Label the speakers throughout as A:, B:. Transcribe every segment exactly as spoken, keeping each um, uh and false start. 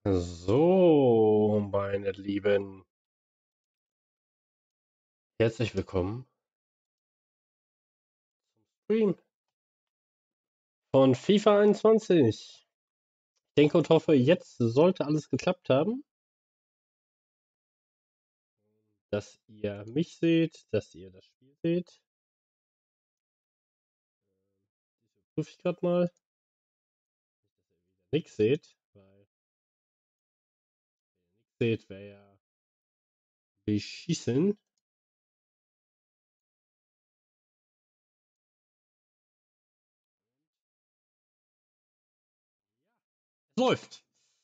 A: So, meine Lieben, herzlich willkommen zum Stream von FIFA einundzwanzig. Ich denke und hoffe, jetzt sollte alles geklappt haben, dass ihr mich seht, dass ihr das Spiel seht. Das prüfe ich gerade mal, dass ihr wieder nichts seht, weil wenn ihr nichts seht, wäre ja beschissen. Es läuft.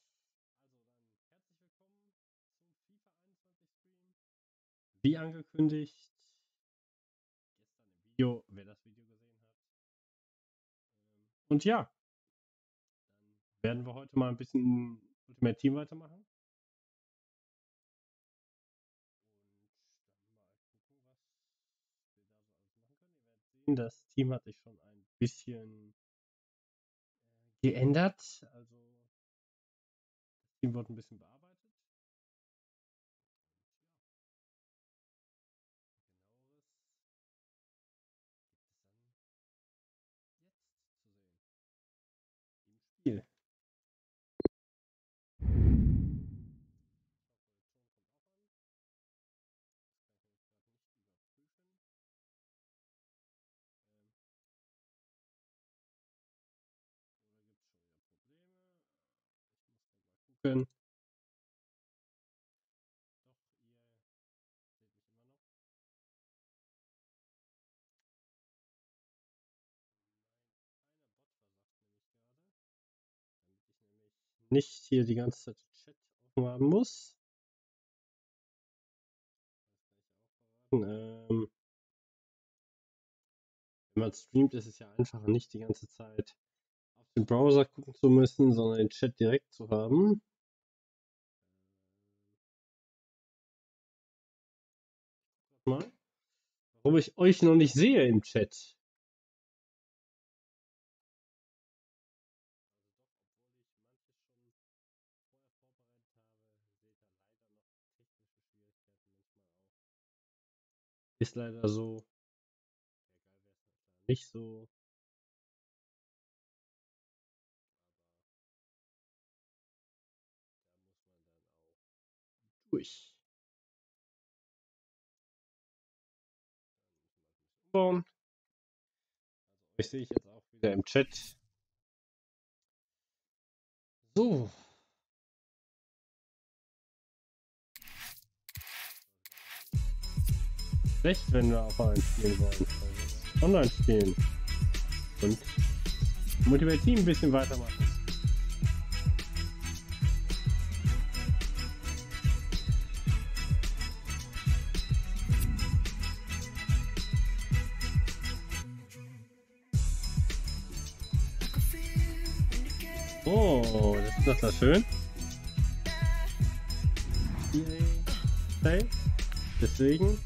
A: Wie angekündigt, gestern im Video, wer das Video gesehen hat. Und ja, dann werden wir heute mal ein bisschen Ultimate Team weitermachen. Und dann mal gucken, was wir da so alles machen können. Ihr werdet sehen, das Team hat sich schon ein bisschen geändert. Also das Team wird ein bisschen bearbeitet. Genaueres gibt es dann jetzt zu sehen im Spiel. Oder gibt es schon wieder Probleme? Ich muss grad mal gucken. Doch, ihr seht mich immer noch. Nicht hier die ganze Zeit Chat offen haben muss. Ähm, wenn man streamt, ist es ja einfacher, nicht die ganze Zeit auf den Browser gucken zu müssen, sondern den Chat direkt zu haben. Mal, warum ich euch noch nicht sehe im Chat. Ist leider so. Nicht so. Durch. Umbauen. Also euch sehe ich jetzt auch wieder im Chat. So. Schlecht, wenn wir offline spielen wollen. Also online spielen. Und Multiplayer Team ein bisschen weitermachen. Oh, das ist doch da schön. Deswegen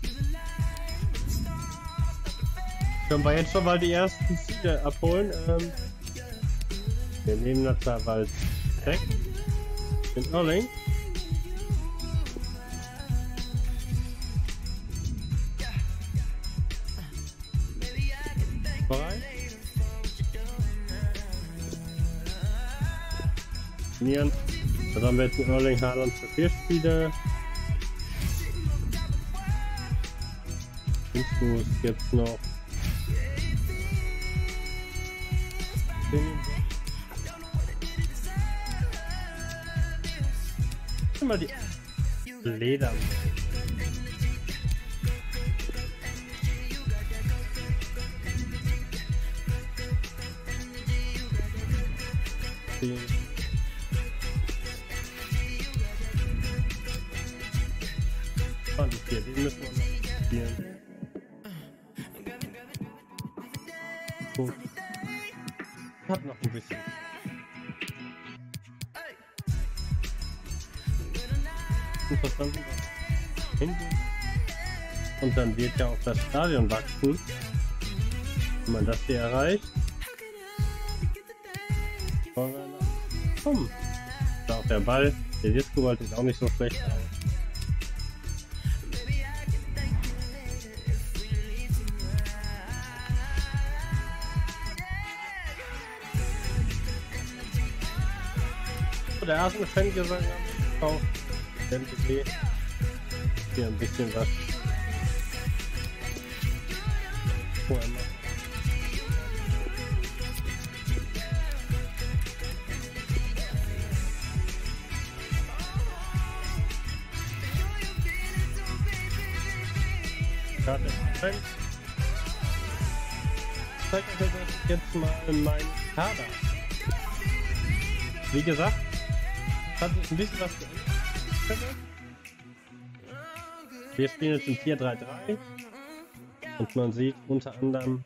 A: können wir jetzt schon mal die ersten Ziele abholen. Ähm, wir nehmen das da bald weg. Den Erling. Bereit? Trainieren. Dann haben wir jetzt einen Erling Haaland für vier Spiele. Infos jetzt noch. Mal die Leder. zwanzig hier, den müssen wir noch spielen. Gut. Hat noch ein bisschen. Verstanden. Und dann wird ja auch das Stadion wachsen, wenn man das hier erreicht. Komm, da auch der Ball. Der Disco-Wald sieht auch nicht so schlecht aus. Der erste Fangesang gekauft. M T G. Hier ein bisschen was. Karte Fan. Ich zeige euch jetzt mal meinen Kader. Wie gesagt, hat sich ein bisschen was geändert. Wir spielen jetzt im vier drei drei und man sieht unter anderem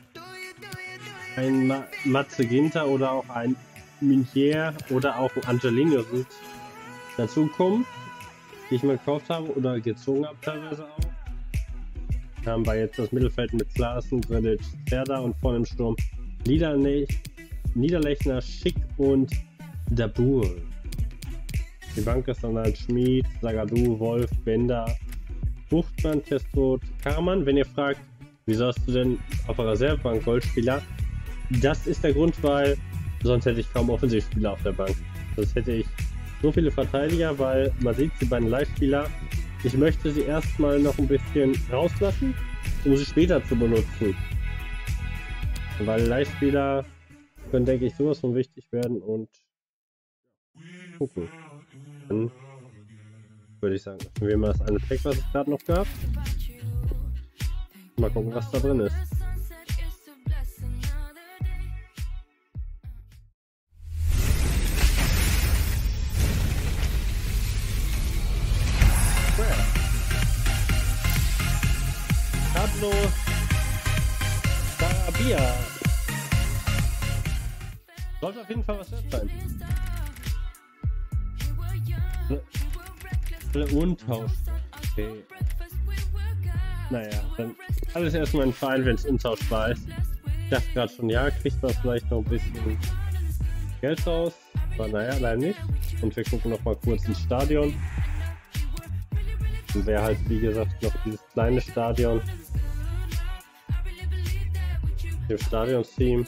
A: ein Ma Matze Ginter oder auch ein Minier oder auch ein Angelino sind dazukommen, die ich mal gekauft habe oder gezogen habe teilweise auch. Da haben wir jetzt das Mittelfeld mit Klaassen, Grilic, Serda und vorne im Sturm Niederlech Niederlechner, Schick und Dabur. Die Bank ist dann halt Schmid, Zagadou, Wolf, Bender, Buchtmann, Testrot, Karaman. Wenn ihr fragt, wieso hast du denn auf der Reservebank Goldspieler? Das ist der Grund, weil sonst hätte ich kaum Offensivspieler auf der Bank. Sonst hätte ich so viele Verteidiger, weil man sieht, die beiden Leihspieler, ich möchte sie erstmal noch ein bisschen rauslassen, um sie später zu benutzen. Weil Leihspieler können, denke ich, sowas von wichtig werden und gucken. Dann würde ich sagen, öffnen wir mal das eine Pack, was es gerade noch gab. Mal gucken, was da drin ist. Carlos Sarabia. Sollte auf jeden Fall was wert sein. Untausch. Okay. Naja, dann alles erstmal ein Verein, wenn es untauschbar ist. Ich dachte gerade schon, ja, kriegt man vielleicht noch ein bisschen Geld raus. Aber naja, leider nicht. Und wir gucken noch mal kurz ins Stadion. Und wäre halt, wie gesagt, noch dieses kleine Stadion. Im Stadion-Team.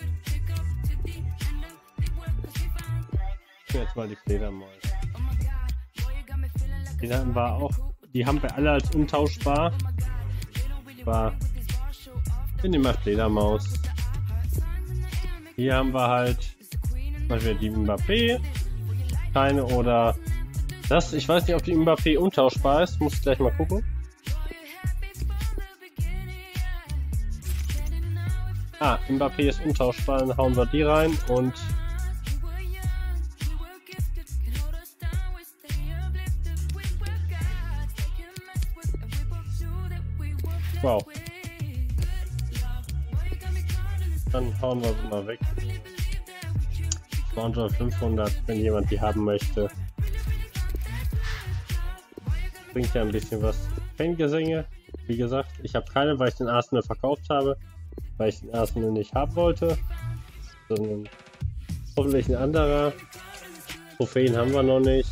A: Jetzt mal die Fledermäuse. Die haben wir auch, die haben wir alle als untauschbar. War in dem Fledermaus. Hier haben wir halt mal die Mbappé. Keine oder das. Ich weiß nicht, ob die Mbappé untauschbar ist. Muss ich gleich mal gucken. Ah, Mbappé ist untauschbar. Dann hauen wir die rein und wow. Dann hauen wir sie mal weg. fünfhundert, wenn jemand die haben möchte. Bringt ja ein bisschen was. Fangesänge, wie gesagt, ich habe keine, weil ich den Arsenal verkauft habe. Weil ich den Arsenal nicht haben wollte. Sondern hoffentlich ein anderer. Trophäen haben wir noch nicht.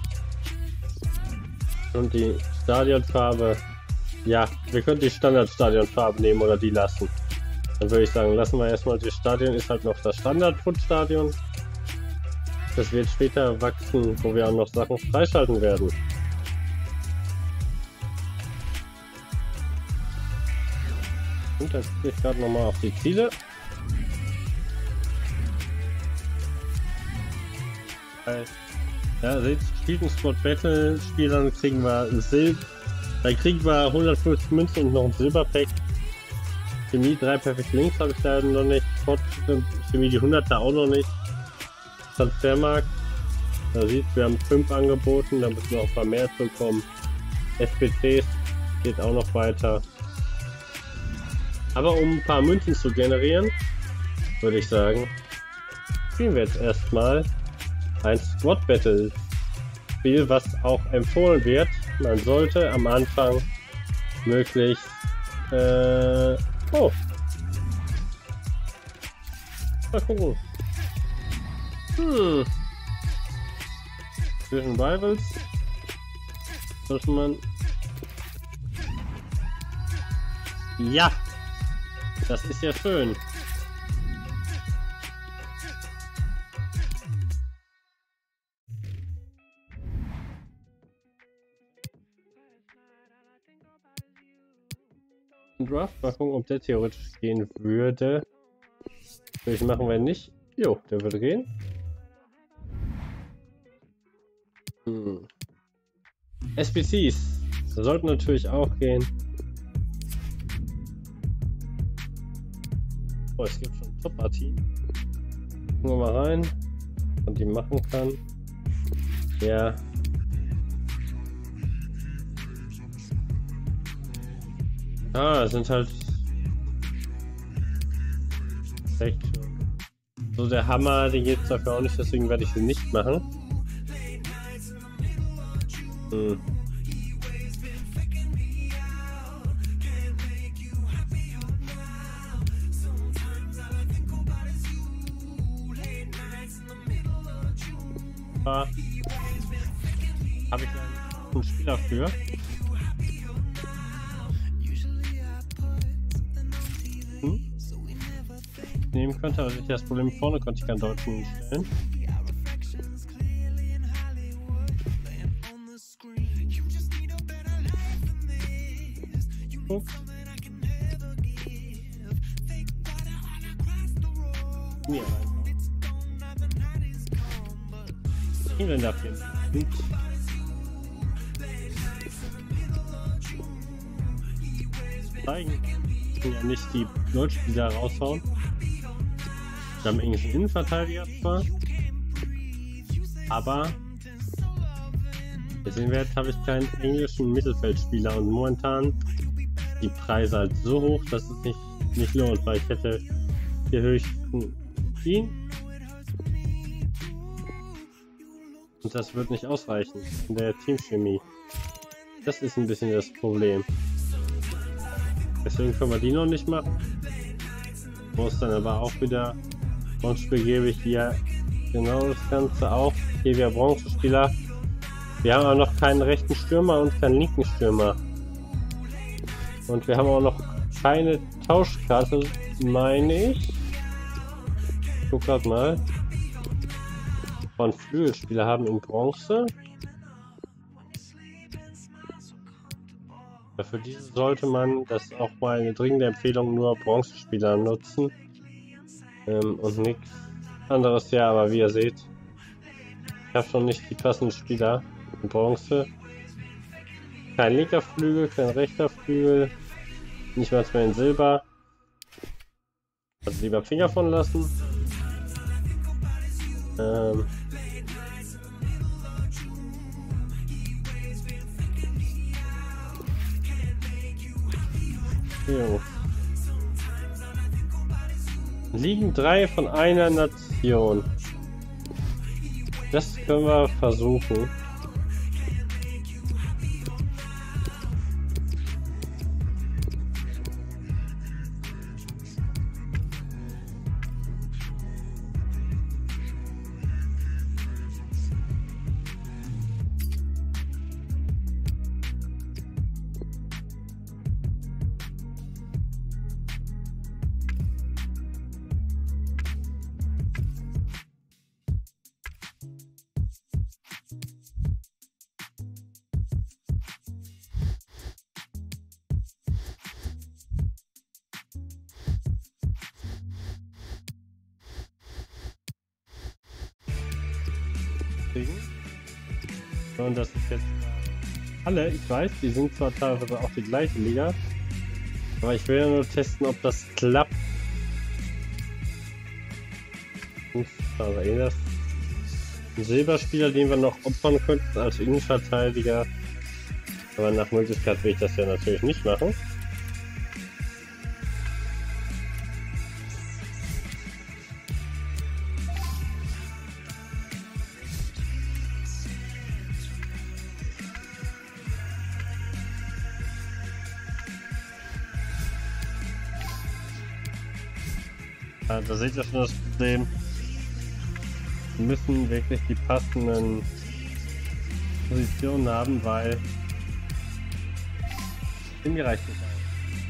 A: Und die Stadionfarbe. Ja, wir können die Standardstadionfarbe nehmen oder die lassen. Dann würde ich sagen, lassen wir erstmal das Stadion, ist halt noch das Standard-Foot-Stadion. Das wird später wachsen, wo wir auch noch Sachen freischalten werden. Und jetzt gehe ich gerade nochmal auf die Ziele. Ja, seht, spielt ein Sport Battle Spiel, dann kriegen wir ein Silber. Dann kriegen wir hundertfünfzig Münzen und noch ein Silberpack. Chemie drei Perfect Links habe ich leider noch nicht. Chemie die hunderter auch noch nicht. Transfermarkt. Da sieht, wir haben fünf angeboten, da müssen wir auch ein paar mehr bekommen. S P Cs geht auch noch weiter. Aber um ein paar Münzen zu generieren, würde ich sagen, spielen wir jetzt erstmal ein Squad Battle Spiel, was auch empfohlen wird. Man sollte am Anfang möglichst äh, oh mal gucken. Hm. Zwischen Rivals sollte man... Ja! Das ist ja schön. Draft, mal gucken, ob der theoretisch gehen würde. Würde ich machen, wenn nicht. Jo, der würde gehen. Hm. S P Cs sollten natürlich auch gehen. Oh, es gibt schon Top-Partie. Gucken wir mal rein, was die machen kann. Ja. Ah, es sind halt echt so der Hammer, den gibt es dafür auch nicht, deswegen werde ich sie nicht machen. Hm. Ah. Habe ich einen Spieler für. Hm? Nehmen könnte, aber das Problem vorne konnte ich keinen Deutschen stellen. Guck. Ja, Engländer für ihn. Zeigen. Ich kann ja nicht die Deutschspieler raushauen. Wir haben englischen Innenverteidiger zwar, aber jetzt sehen wir jetzt, habe ich keinen englischen Mittelfeldspieler und momentan die Preise halt so hoch, dass es nicht, nicht lohnt, weil ich hätte hier höchsten ihn und das wird nicht ausreichen in der Teamchemie. Das ist ein bisschen das Problem. Deswegen können wir die noch nicht machen. Muss dann aber auch wieder Bronzespiel gebe ich hier genau das Ganze auch. Hier wieder Bronzespieler. Wir haben aber noch keinen rechten Stürmer und keinen linken Stürmer. Und wir haben auch noch keine Tauschkarte, meine ich. Ich guck grad mal. Von Flügelspieler haben in Bronze. Ja, für diese sollte man, das ist auch mal eine dringende Empfehlung, nur Bronzespieler nutzen. Ähm, und nichts anderes, ja, aber wie ihr seht, ich habe schon nicht die passenden Spieler in Bronze. Kein linker Flügel, kein rechter Flügel, nicht mal mehr in Silber. Also lieber Finger von lassen. Ähm jo. Liegen drei von einer Nation. Das können wir versuchen. Und das ist jetzt alle, ich weiß, die sind zwar teilweise auch die gleiche Liga, aber ich will ja nur testen, ob das klappt. Aber eh das ein Silberspieler, den wir noch opfern könnten als Innenverteidiger, aber nach Möglichkeit will ich das ja natürlich nicht machen. Ja, da seht ihr schon das Problem. Wir müssen wirklich die passenden Position haben, weil mir reicht nicht aus.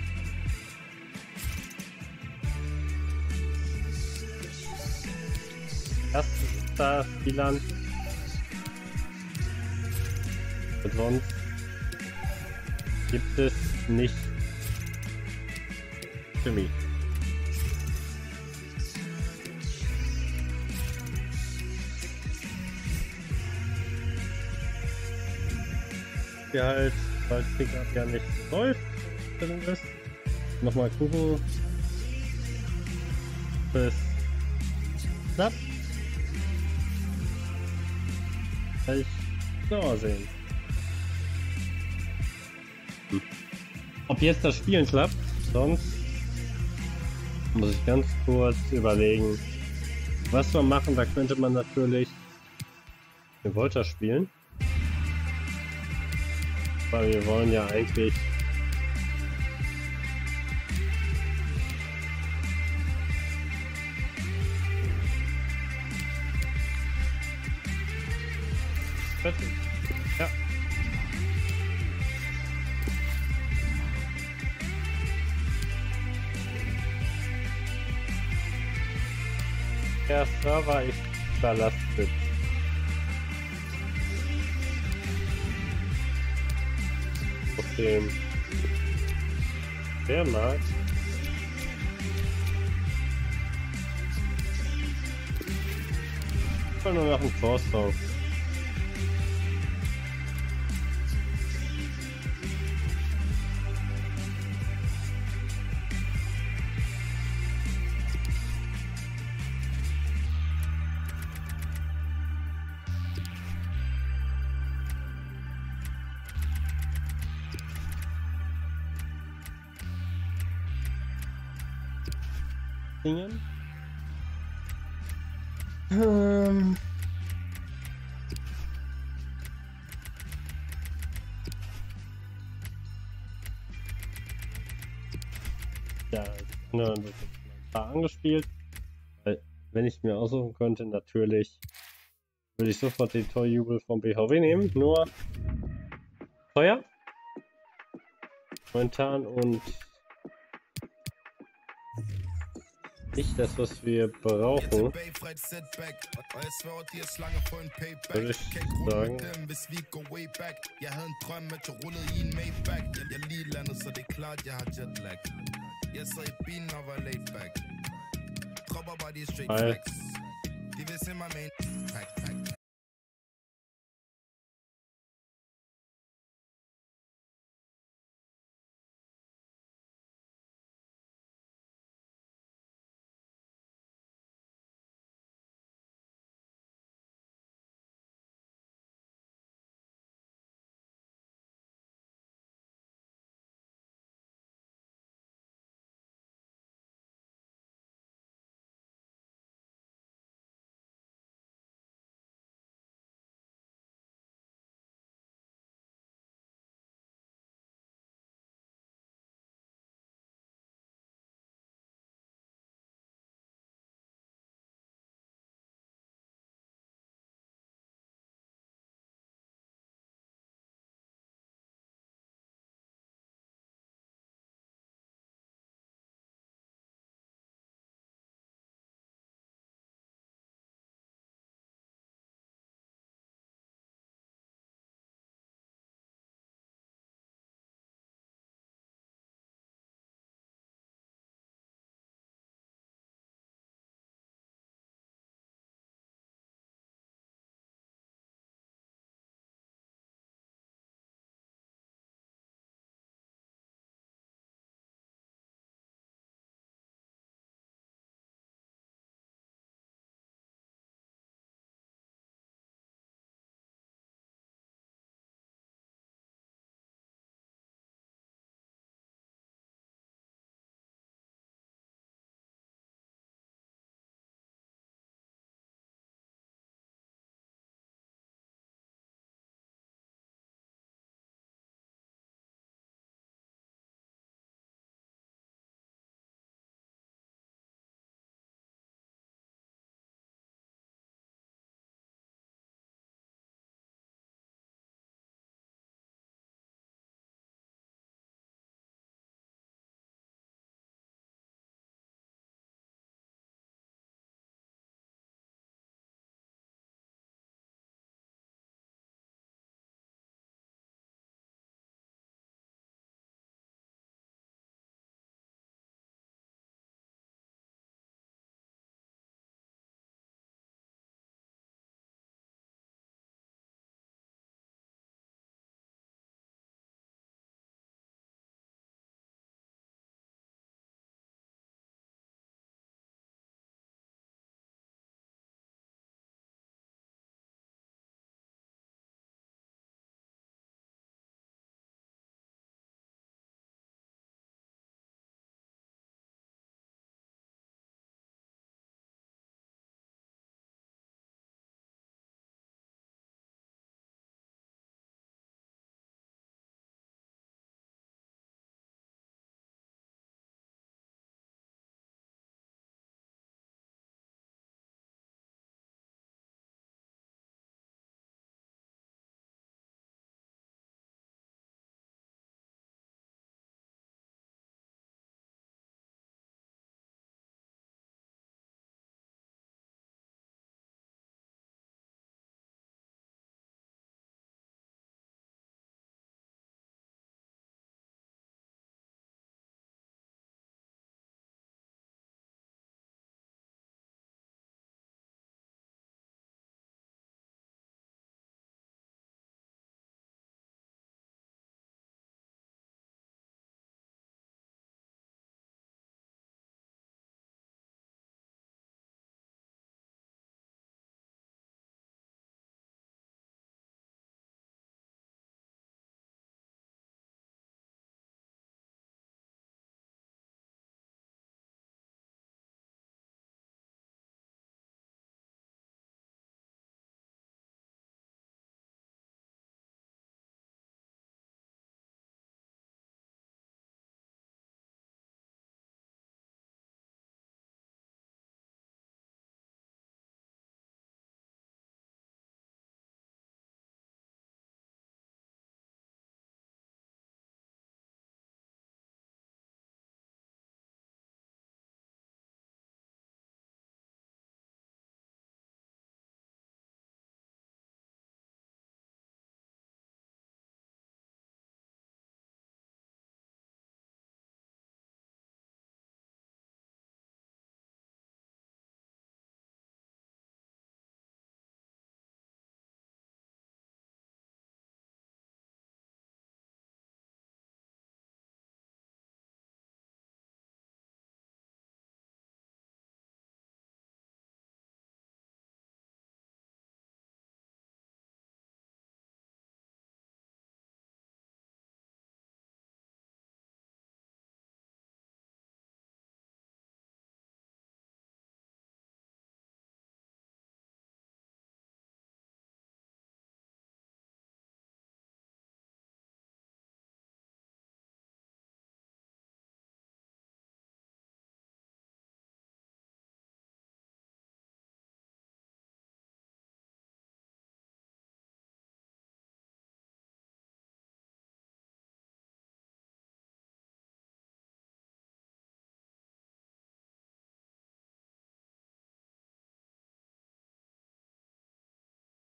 A: Erstens ist da Spielern und sonst gibt es nicht für mich. Ja, halt, weil Pickup ja nicht läuft, drin ist. Nochmal gucken. Bis knapp. Ich genauer sehen. Hm. Ob jetzt das Spielen klappt, sonst muss ich ganz kurz überlegen, was wir machen. Da könnte man natürlich den Volta spielen. Weil wir wollen ja eigentlich ja. Der Server ist überlastet. Auf dem der Markt ich nur nach dem Forsthaus. Dingen. Ähm. Ja, ne, das ist ein paar angespielt. Weil, wenn ich mir aussuchen könnte, natürlich würde ich sofort den Torjubel vom B H W nehmen. Nur teuer. Momentan und nicht das, was wir brauchen, würde ich sagen. Weil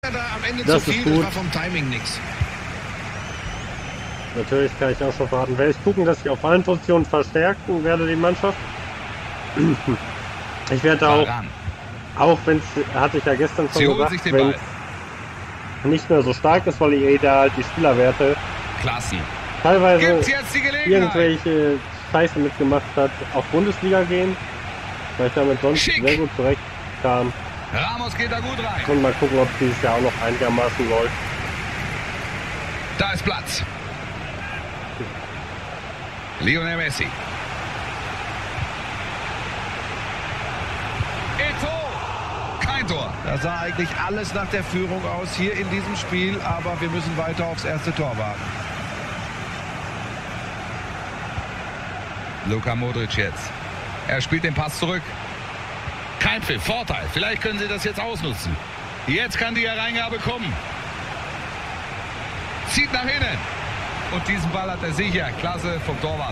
B: Da am Ende
A: Das
B: zu
A: ist
B: viel,
A: gut.
B: das war vom Timing nichts.
A: Natürlich kann ich auch schon verraten. Werde ich gucken, dass ich auf allen Positionen verstärken werde, die Mannschaft. Ich werde auch,
C: Ran.
A: auch wenn es, hatte ich ja gestern schon
C: Sie holen
A: gesagt,
C: sich den
A: wenn
C: Ball.
A: es nicht mehr so stark ist, weil E A da halt die Spielerwerte
C: Klassen.
A: teilweise
C: Gibt's jetzt die Gelegenheit?
A: irgendwelche Scheiße mitgemacht hat, auf Bundesliga gehen, weil ich damit sonst
C: Schick.
A: sehr gut zurechtkam.
C: Ramos geht da gut rein.
A: Und mal gucken, ob dieses Jahr auch noch einigermaßen läuft.
C: Da ist Platz. Lionel Messi. Eto'o. Kein Tor.
B: Da sah eigentlich alles nach der Führung aus hier in diesem Spiel, aber wir müssen weiter aufs erste Tor warten.
C: Luka Modric jetzt. Er spielt den Pass zurück. Kein Pfiff, Vorteil. Vielleicht können sie das jetzt ausnutzen. Jetzt kann die Hereingabe kommen. Zieht nach innen. Und diesen Ball hat er sicher. Klasse vom Torwart.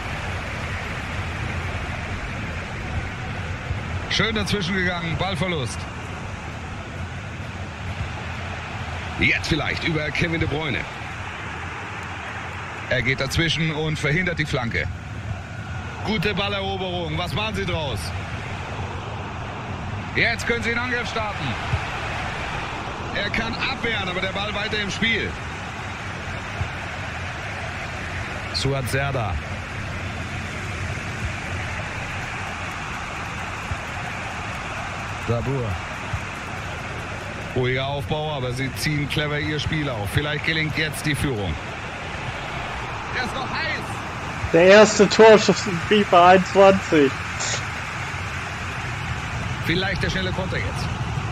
C: Schön dazwischen gegangen. Ballverlust. Jetzt vielleicht über Kevin De Bruyne. Er geht dazwischen und verhindert die Flanke. Gute Balleroberung. Was machen sie draus? Jetzt können sie in Angriff starten. Er kann abwehren, aber der Ball weiter im Spiel. Suat Serdar. Dabur. Ruhiger Aufbau, aber sie ziehen clever ihr Spiel auf. Vielleicht gelingt jetzt die Führung. Der ist noch heiß.
A: Der erste Torschuss in FIFA einundzwanzig.
C: Vielleicht der schnelle Konter jetzt.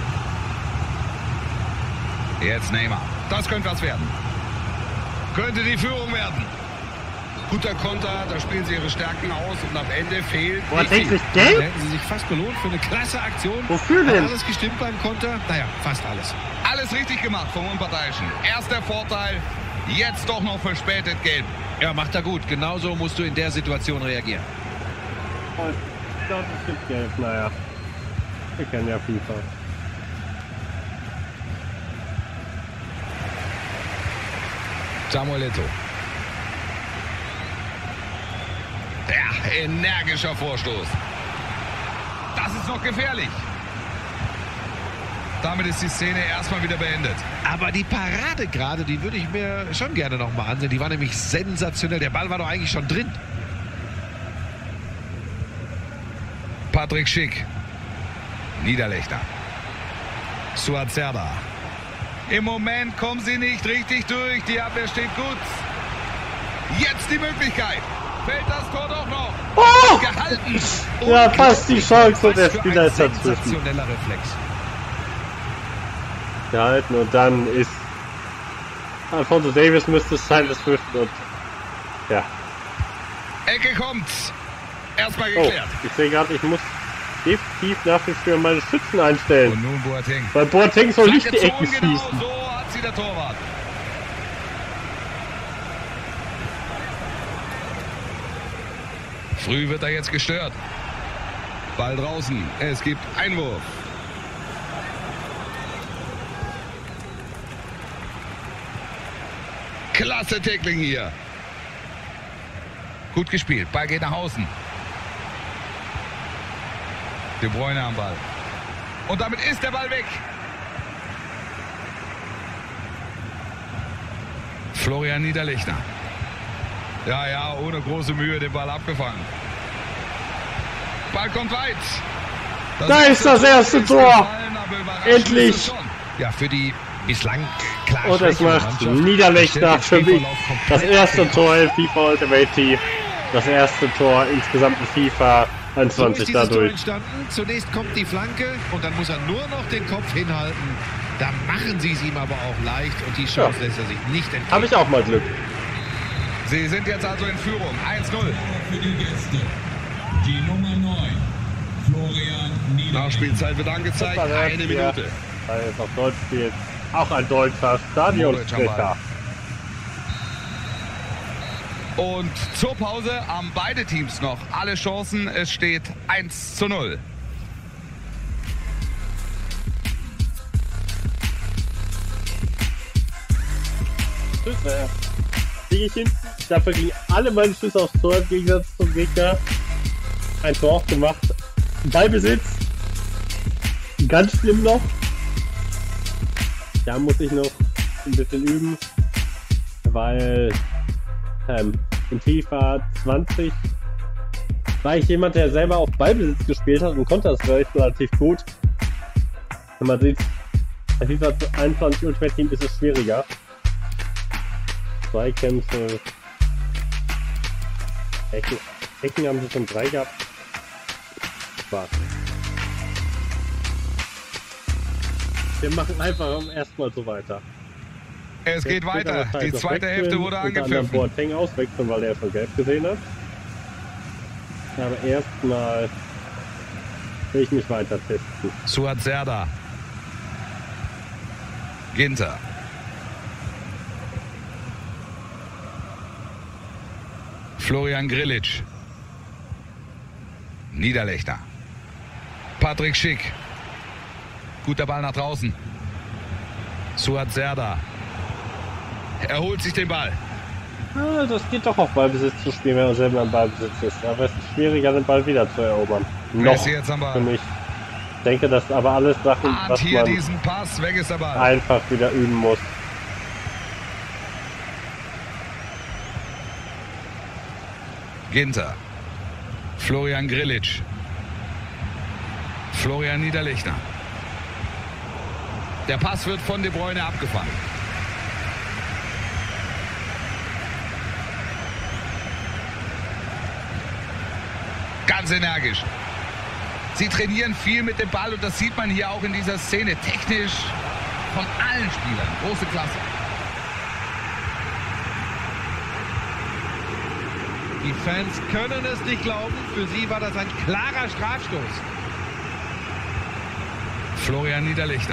C: Jetzt Neymar. Das könnte was werden. Könnte die Führung werden. Guter Konter, da spielen sie ihre Stärken aus und am Ende fehlt
A: Boah,
C: nicht viel.
A: täglich
B: Da
A: Geld?
B: hätten sie sich fast belohnt für eine klasse Aktion.
A: Wofür
B: Hat
A: denn?
B: alles gestimmt beim Konter? Naja, fast alles.
C: Alles richtig gemacht vom Unparteiischen. Erster Vorteil, jetzt doch noch verspätet gelb.
B: Ja, macht er gut. Genauso musst du in der Situation reagieren.
A: Ich glaube, es gibt Geld. Naja, wir kennen ja FIFA.
C: Samuel Eto'o. Ja, energischer Vorstoß. Das ist noch gefährlich. Damit ist die Szene erstmal wieder beendet.
B: Aber die Parade gerade, die würde ich mir schon gerne noch mal ansehen. Die war nämlich sensationell. Der Ball war doch eigentlich schon drin.
C: Patrick Schick. Niederlechner. Suat Serdar. Im Moment kommen sie nicht richtig durch. Die Abwehr steht gut. Jetzt die Möglichkeit. Fällt das Tor doch noch.
A: Oh!
C: Gehalten.
A: Ja, fast die Chance und der
B: Was für
A: Spieler
B: ein
A: ist dazwischen.
B: sensationeller Reflex.
A: Gehalten und dann ist Alphonso Davies müsste es sein, das Fürchten und ja.
C: Ecke kommt. Erstmal
A: Oh,
C: geklärt.
A: ich sehe gerade, ich muss definitiv nach wie vor meine Schützen einstellen.
C: Und nun Boateng.
A: Weil Boateng soll nicht
C: Flanke
A: die Ecken
C: gezogen, genau
A: schießen.
C: so hat sie der Torwart. Früh wird er jetzt gestört. Ball draußen. Es gibt Einwurf. Klasse Tackling hier. Gut gespielt. Ball geht nach außen. De Bruyne am Ball. Und damit ist der Ball weg. Florian Niederlechner. Ja, ja, ohne große Mühe den Ball abgefangen. Ball kommt weit. Das
A: Da ist das erste Tor.
C: gefallen, aber überraschend
A: Endlich.
C: ist es schon.
B: Ja, für die bislang klar
A: Und es
B: schwächere
A: macht
B: Mannschaft
A: Niederlechner
B: stellt
A: für
B: der
A: mich
B: Spielverlauf
A: das
B: komplett
A: erste
B: auf.
A: Tor in FIFA Ultimate Team. Das erste Tor insgesamt in FIFA
B: So ist
A: einundzwanzig
B: dieses Tor
A: dadurch.
B: entstanden. Zunächst kommt die Flanke und dann muss er nur noch den Kopf hinhalten. Da machen sie es ihm aber auch leicht und die Chance
A: Ja.
B: lässt er sich nicht entgehen.
A: Habe ich auch mal Glück.
C: Sie sind jetzt also in Führung. eins null.
D: Für die Gäste. Die Nummer neun. Florian Niederlechner.
C: Nachspielzeit wird angezeigt.
A: Das war
C: Eine
A: jetzt
C: Minute.
A: Weil es auf Deutsch spielt. Auch ein deutscher Stadionsprecher.
C: Und zur Pause haben beide Teams noch alle Chancen. Es steht eins zu null.
A: Schüsse. Kriege ich hin. Dafür gingen alle meine Schüsse aufs Tor im Gegensatz zum Gegner. Ein Tor gemacht. Ballbesitz. Ganz schlimm noch. Da muss ich noch ein bisschen üben, weil ähm, in FIFA zwanzig war ich jemand, der selber auf Ballbesitz gespielt hat und konnte das relativ gut. Wenn man sieht, bei FIFA einundzwanzig Ultimate Team ist es schwieriger. Zweikämpfe. Ecken, Ecken haben sie schon drei gehabt. Spaß. Wir machen einfach erstmal so weiter.
C: Es geht weiter. Die zweite Hälfte wurde angepfiffen.
A: Boateng auswechseln, weil er schon gelb gesehen hat. Aber erstmal will ich mich weiter testen.
C: Suat Serdar. Ginter. Florian Grillitsch. Niederlechner. Patrick Schick. Guter Ball nach draußen. Suat Serdar. Er holt sich den Ball.
A: Ah, das geht doch auf Ballbesitz zu spielen, wenn man selber am Ballbesitz ist. Aber es ist schwieriger, den Ball wieder zu erobern. Noch
C: jetzt am Ball.
A: Für mich. Ich denke, das sind aber alles Sachen,
C: Ahnt
A: was
C: hier
A: man
C: diesen Pass. Weg ist der Ball.
A: einfach wieder üben muss.
C: Ginter. Florian Grillitsch. Florian Niederlechner. Der Pass wird von De Bruyne abgefangen. Ganz energisch. Sie trainieren viel mit dem Ball und das sieht man hier auch in dieser Szene. Technisch von allen Spielern. Große Klasse.
B: Die Fans können es nicht glauben. Für sie war das ein klarer Strafstoß.
C: Florian Niederlechner.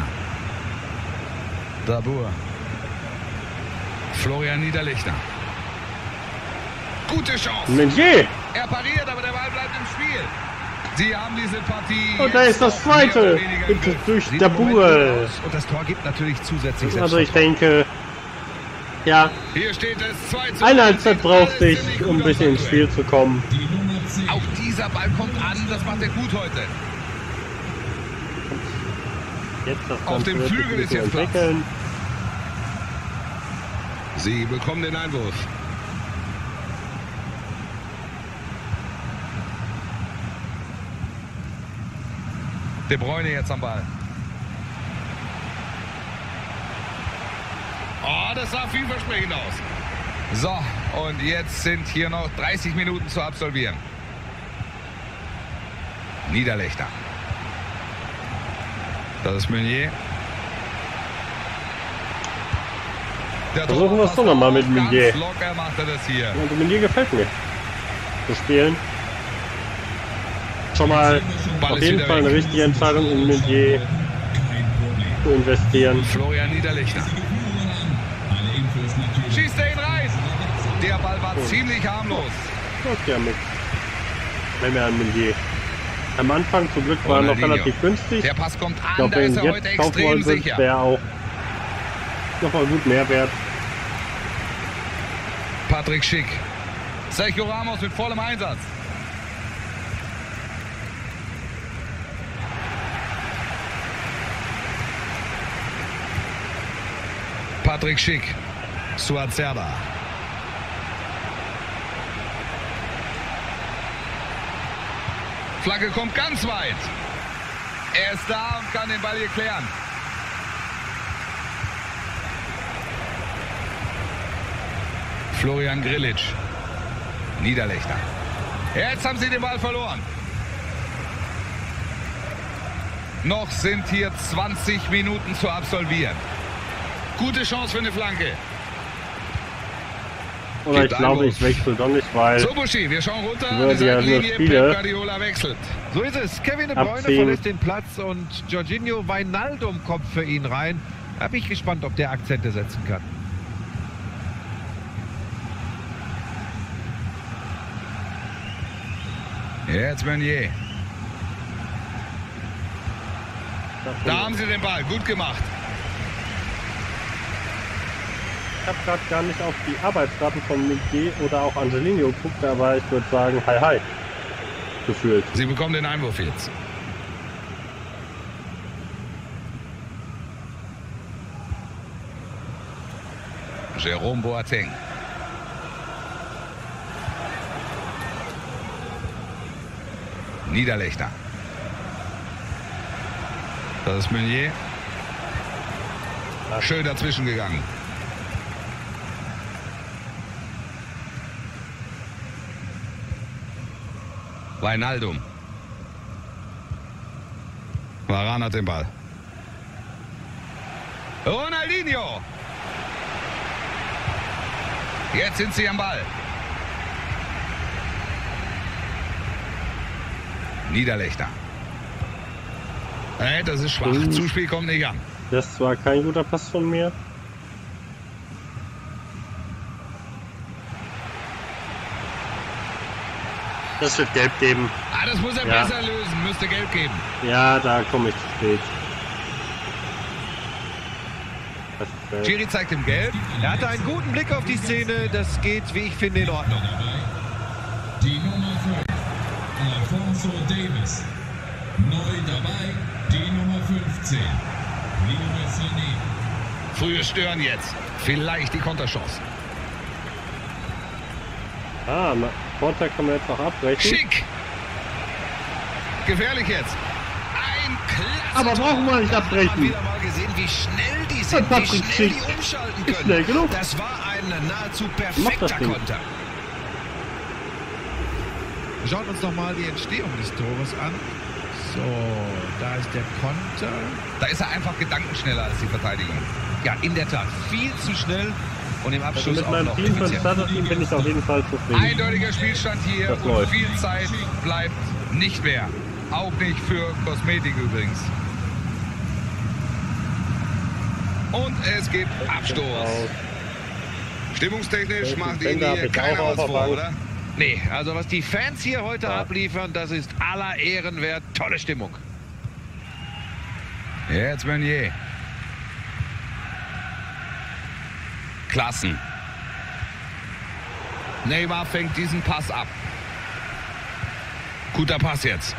C: Dabur. Florian Niederlechner. Gute Chance.
A: Meunier!
C: Er pariert, aber der Ball bleibt im Spiel. Sie haben diese Partie.
A: Und da ist das zweite. Bitte durch Dabur.
B: Und das Tor gibt natürlich zusätzlich
A: Also ich denke, ja,
C: Hier steht es zwei zu
A: eine Halbzeit braucht sich, um ein bisschen ins Spiel zu kommen.
C: Auch dieser Ball kommt an, das macht er gut heute.
A: Jetzt das
C: Auf
A: Ganze
C: dem
A: wird sich
C: Flügel
A: ein
C: ist
A: bisschen
C: jetzt Platz.
A: entwickeln.
C: Sie bekommen den Einwurf. De Bruyne jetzt am Ball. Oh, das sah vielversprechend aus. So, und jetzt sind hier noch dreißig Minuten zu absolvieren. Niederlechner. Das ist Meunier. Der
A: Versuchen wir es doch nochmal mit Meunier.
C: Ganz locker macht er das hier.
A: Also Meunier gefällt mir. Zu spielen. Schon mal
C: Ball
A: auf
C: ist
A: jeden
C: wieder
A: Fall eine
C: weg.
A: richtige Entscheidung, in Meunier zu investieren.
C: Florian Niederlechner. Schießt er ihn rein. Der Ball war ziemlich harmlos.
A: Okay, ja, mit. Wenn wir an Meunier. Am Anfang zum Glück war er noch
C: Ronaldinho.
A: relativ günstig.
C: Der Pass kommt
A: Ich
C: an,
A: glaube,
C: da ist
A: wenn
C: er heute
A: jetzt kaufen
C: extrem
A: wollen sind,
C: sicher.
A: wäre auch nochmal gut Mehrwert.
C: Patrick Schick. Sergio Ramos mit vollem Einsatz. Patrick Schick. Suat Serdar. Flagge kommt ganz weit. Er ist da und kann den Ball hier klären. Florian Grillitsch. Niederlechner. Jetzt haben sie den Ball verloren. Noch sind hier zwanzig Minuten zu absolvieren. Gute Chance für eine Flanke.
A: Oder
C: Gibt
A: ich glaube,
C: Einwurf.
A: ich wechsle doch nicht, weil
C: So, Buschi, wir schauen runter.
A: Würde
C: An die
A: ja nur
C: Seitenlinie.
A: Spiele.
C: Pep Guardiola wechselt.
B: So ist es. Kevin De Bruyne
A: Abziehen.
B: verlässt den Platz und Jorginho Wijnaldum kommt für ihn rein. Da bin ich gespannt, ob der Akzente setzen kann.
C: Jetzt Meunier. Da haben sie den Ball. Gut gemacht.
A: ich habe gerade gar nicht auf die Arbeitsdaten von Mickey oder auch Angelino geguckt, aber ich würde sagen, hi hi. Gefühlt.
C: Sie bekommen den Einwurf jetzt. Jerome Boateng. Niederlechner. Das ist Meunier. Schön dazwischen gegangen. Wijnaldum. Varane hat den Ball. Ronaldinho. Jetzt sind sie am Ball. Niederlechner. Hey, das ist schwach. Mhm. Zuspiel kommt nicht an.
A: Das war kein guter Pass von mir. Das wird gelb geben.
C: Ah, das muss er
A: ja.
C: besser lösen. Müsste gelb geben.
A: Ja, da komme ich zu spät.
B: Schiri zeigt ihm gelb. Er hatte einen guten Blick auf die Szene. Das geht, wie ich finde, in Ordnung.
D: Die Nummer fünf, Alfonso Davis. Neu dabei, die Nummer fünfzehn, Leroy Sané.
C: Frühe Stören jetzt. Vielleicht die Konterchance.
A: Ah, Porter kann man jetzt noch abbrechen.
C: Schick. Gefährlich jetzt. Ein klasse
A: Aber brauchen wir nicht abbrechen.
B: Ich habe wieder mal gesehen, wie schnell die sind, wie schnell
A: Schick.
B: die umschalten
A: Ist schnell genug.
B: können. Das war ein nahezu
A: Macht
B: perfekter
A: das Ding.
B: Konter. Schauen uns noch mal die Entstehung des Tores an. So, da ist der Konter.
C: Da ist er einfach gedankenschneller als die Verteidigung.
B: Ja, in der Tat. Viel zu schnell und im
A: Also
B: Abschluss
A: mit
B: auch
A: meinem
B: noch
A: Team für
B: effizient.
A: Starter-Team bin ich auf jeden Fall zufrieden.
C: Eindeutiger Spielstand hier
A: Das
C: und
A: läuft.
C: viel Zeit bleibt nicht mehr. Auch nicht für Kosmetik übrigens. Und es gibt Abstoß. Stimmungstechnisch macht Ihnen
A: Bender hab
C: hier
A: ich
C: keiner
A: auch
C: was
A: auf der
C: vor,
A: Bank.
C: oder?
B: Nee, also was die Fans hier heute
A: Ja.
B: abliefern, das ist aller Ehren wert. Tolle Stimmung.
C: Jetzt Meunier. Klassen. Neymar fängt diesen Pass ab. Guter Pass jetzt.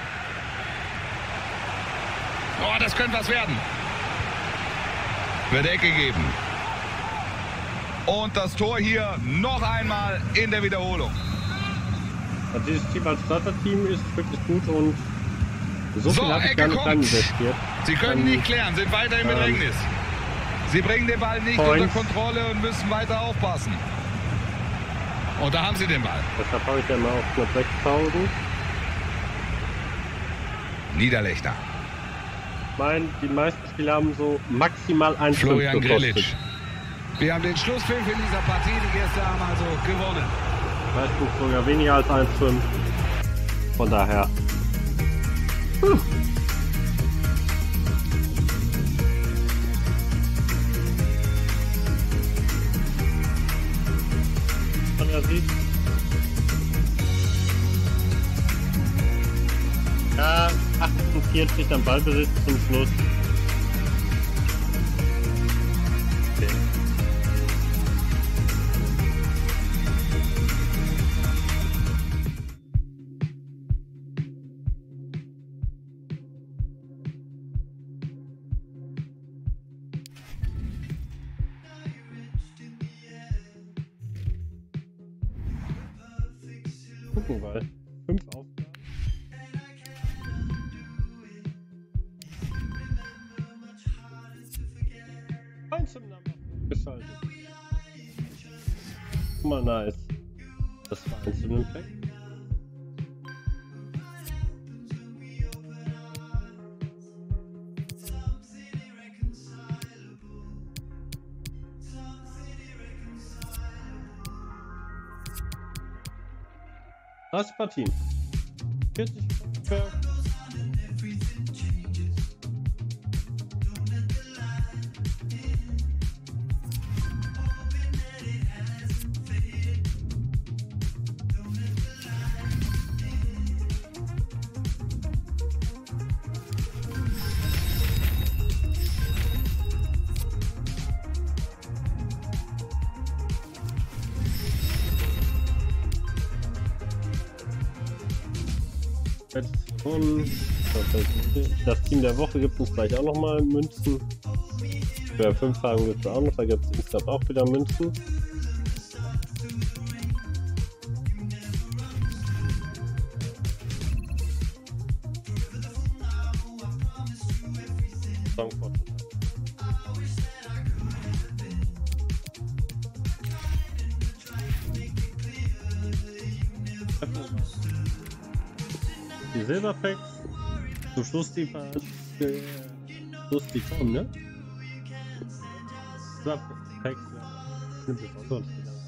C: Oh, das könnte was werden. Wird Ecke geben. Und das Tor hier noch einmal in der Wiederholung.
A: Also dieses Team als Starter-Team ist wirklich gut und so viel
C: So,
A: habe ich
C: Ecke
A: gar nicht
C: kommt.
A: rein investiert.
C: Sie können
A: Ähm,
C: nicht klären, sind weiter im
A: ähm,
C: Bedrängnis. Sie bringen den Ball nicht
A: Points.
C: unter Kontrolle und müssen weiter aufpassen. Und da haben sie den Ball.
A: Deshalb habe ich ja mal auf knapp sechstausend.
C: Niederlechner.
A: Ich meine, die meisten Spiele haben so maximal ein
C: Florian
A: gekostet.
C: Grillitsch. Wir haben den Schlusspfiff in dieser Partie. Die Gäste haben also gewonnen.
A: Meistens sogar weniger als eins Komma fünf. Von daher. Puh. Man ja sieht. Ja, achtundvierzig am Ballbesitz zum Schluss. Okay. Gucken wir. Fünf Aufgaben. Eins im Nummer. Geschaltet. Guck mal, nice. Das war eins in dem Pack. Das Partie. vierzig für Und das Team der Woche gibt uns gleich auch nochmal Münzen. Für fünf Tagen gibt es auch noch, da gibt es insgesamt auch wieder Münzen. Die Silberpacks, zum Schluss die Ver äh, Schluss die Form, ne? Silberpacks, nimmt es auch sonst wieder.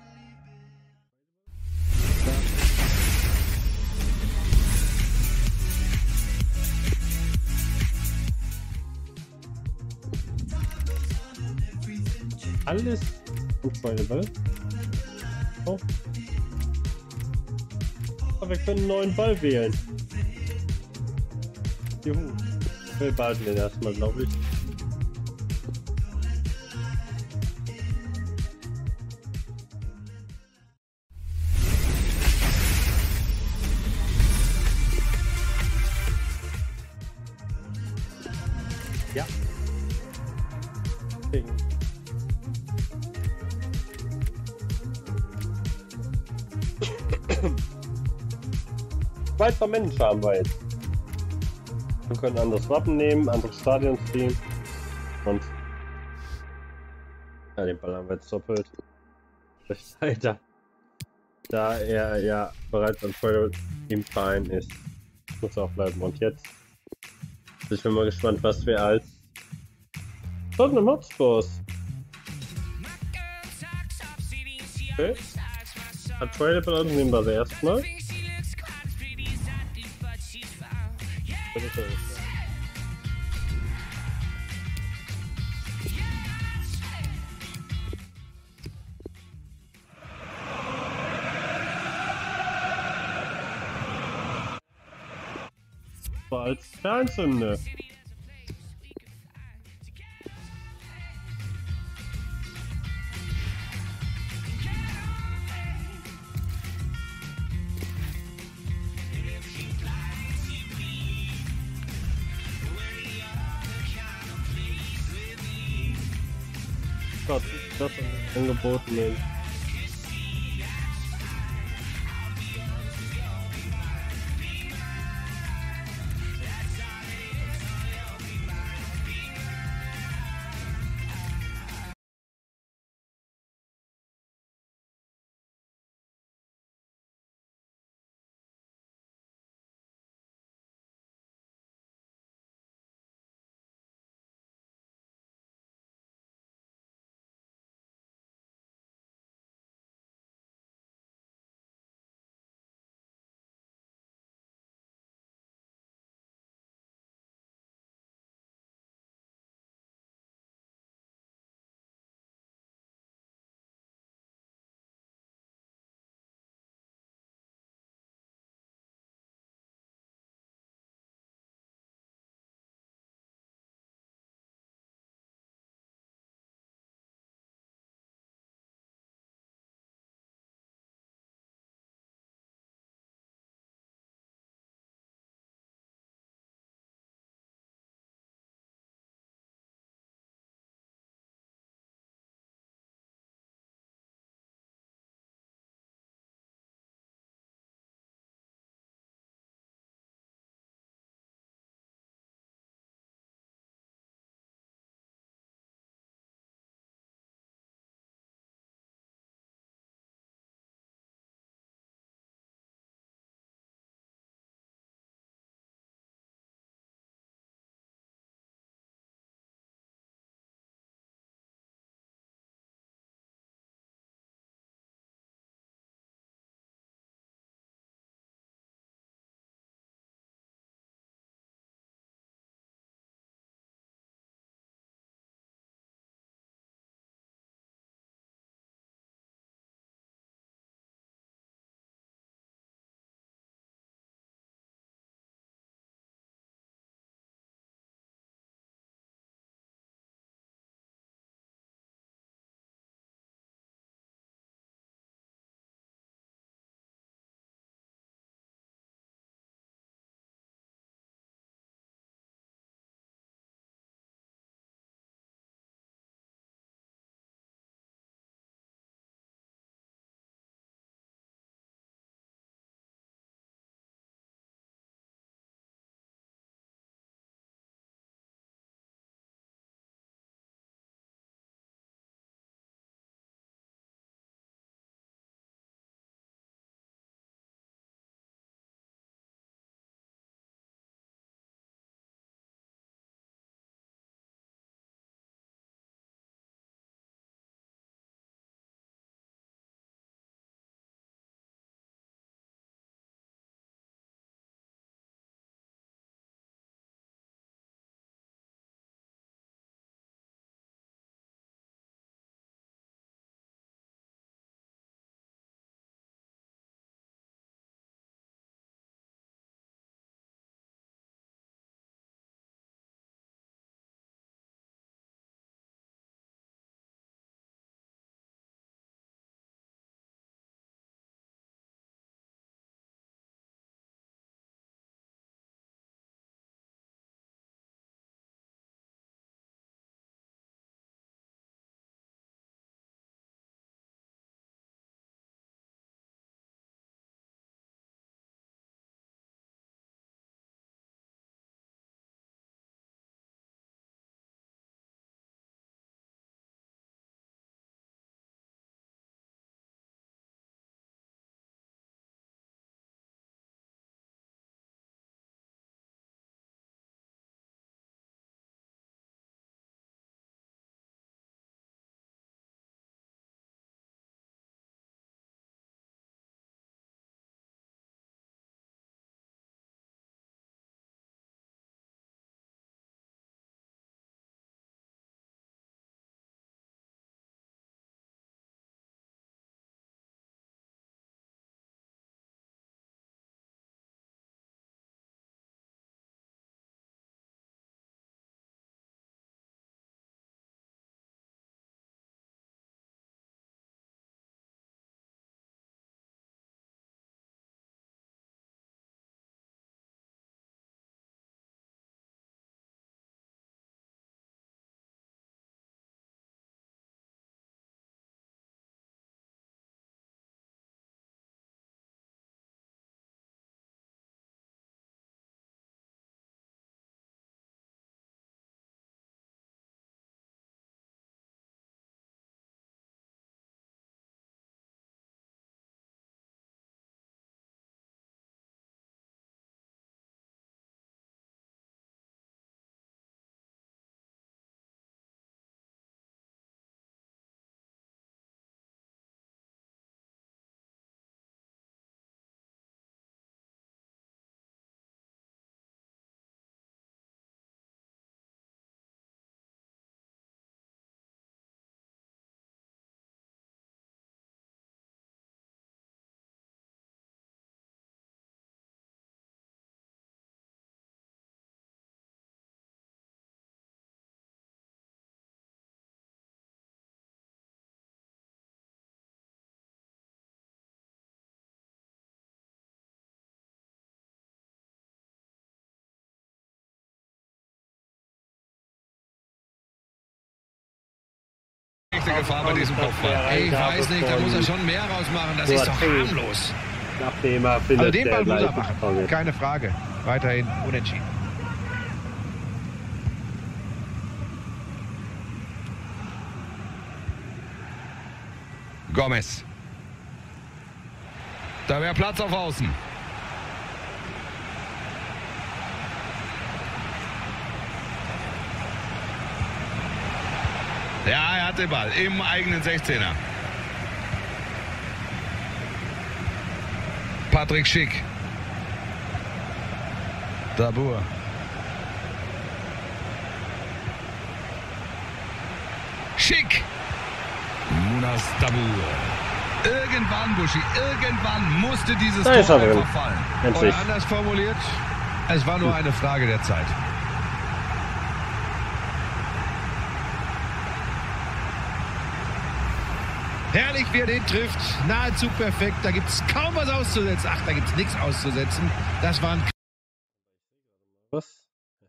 A: Alles unfreundable. Oh. Aber wir können einen neuen Ball wählen. Juhu. Wir behalten den erstmal, glaube ich. Ja. Okay. Schweizer Mensch haben wir jetzt. Wir können ein anderes Wappen nehmen, andere Stadion ziehen und ja, den Ball haben wir jetzt doppelt. Alter. Da er ja bereits am Trailer im Verein ist, muss er auch bleiben. Und jetzt bin ich mal gespannt, was wir als Tottenham Hotspurs. Okay. Hat Trailer bei uns, nehmen wir sie erstmal. War als Fernzünde. Gott, das angeboten ist.
C: Echte Gefahr bei diesem Kopfball.
B: Ich weiß nicht, da muss er schon mehr rausmachen. Das ist doch harmlos.
A: Nachdem er findet,
B: Also den Ball muss er
A: gleich
B: machen.
A: vorgeht.
B: Keine Frage. Weiterhin unentschieden.
C: Gomez. Da wäre Platz auf Außen. Ja, er hat den Ball im eigenen sechzehner. Patrick Schick. Dabur. Schick. Munas Dabur. Irgendwann, Buschi, irgendwann musste dieses
A: Da ist
C: Tor
A: er drin.
C: einfach fallen.
A: Endlich.
B: Oder anders formuliert, es war nur eine Frage der Zeit. Herrlich, wie er den trifft. Nahezu perfekt. Da gibt es kaum was auszusetzen. Ach, da gibt es nichts auszusetzen. Das war ein...
A: Was?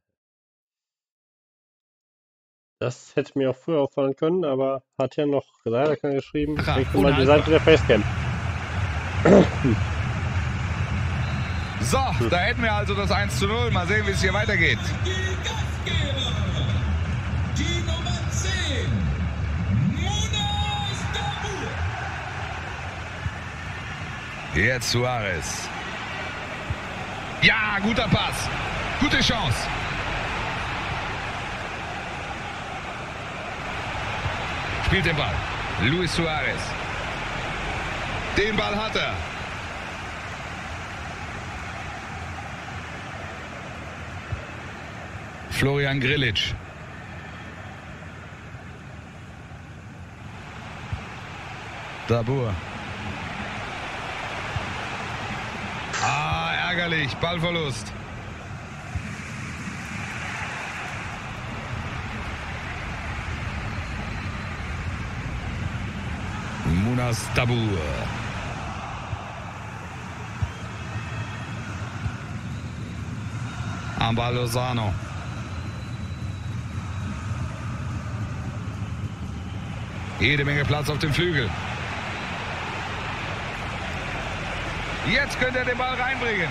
A: Das hätte mir auch früher auffallen können, aber hat ja noch leider keiner geschrieben. Ich
B: Ach,
A: krieg mal die
B: unhaltbar.
A: Seite der Facecam.
C: So, da hätten wir also das eins zu null. Mal sehen, wie es hier weitergeht.
D: Die Gastgeber, die Nummer zehn, Munas Dabur.
C: Jetzt Suarez. Ja, guter Pass. Gute Chance. Spielt den Ball. Luis Suarez. Den Ball hat er. Florian Grillitsch. Dabur. Ah, ärgerlich. Ballverlust. Munas Dabur. Amba Lozano. Jede Menge Platz auf dem Flügel. Jetzt könnte er den Ball reinbringen.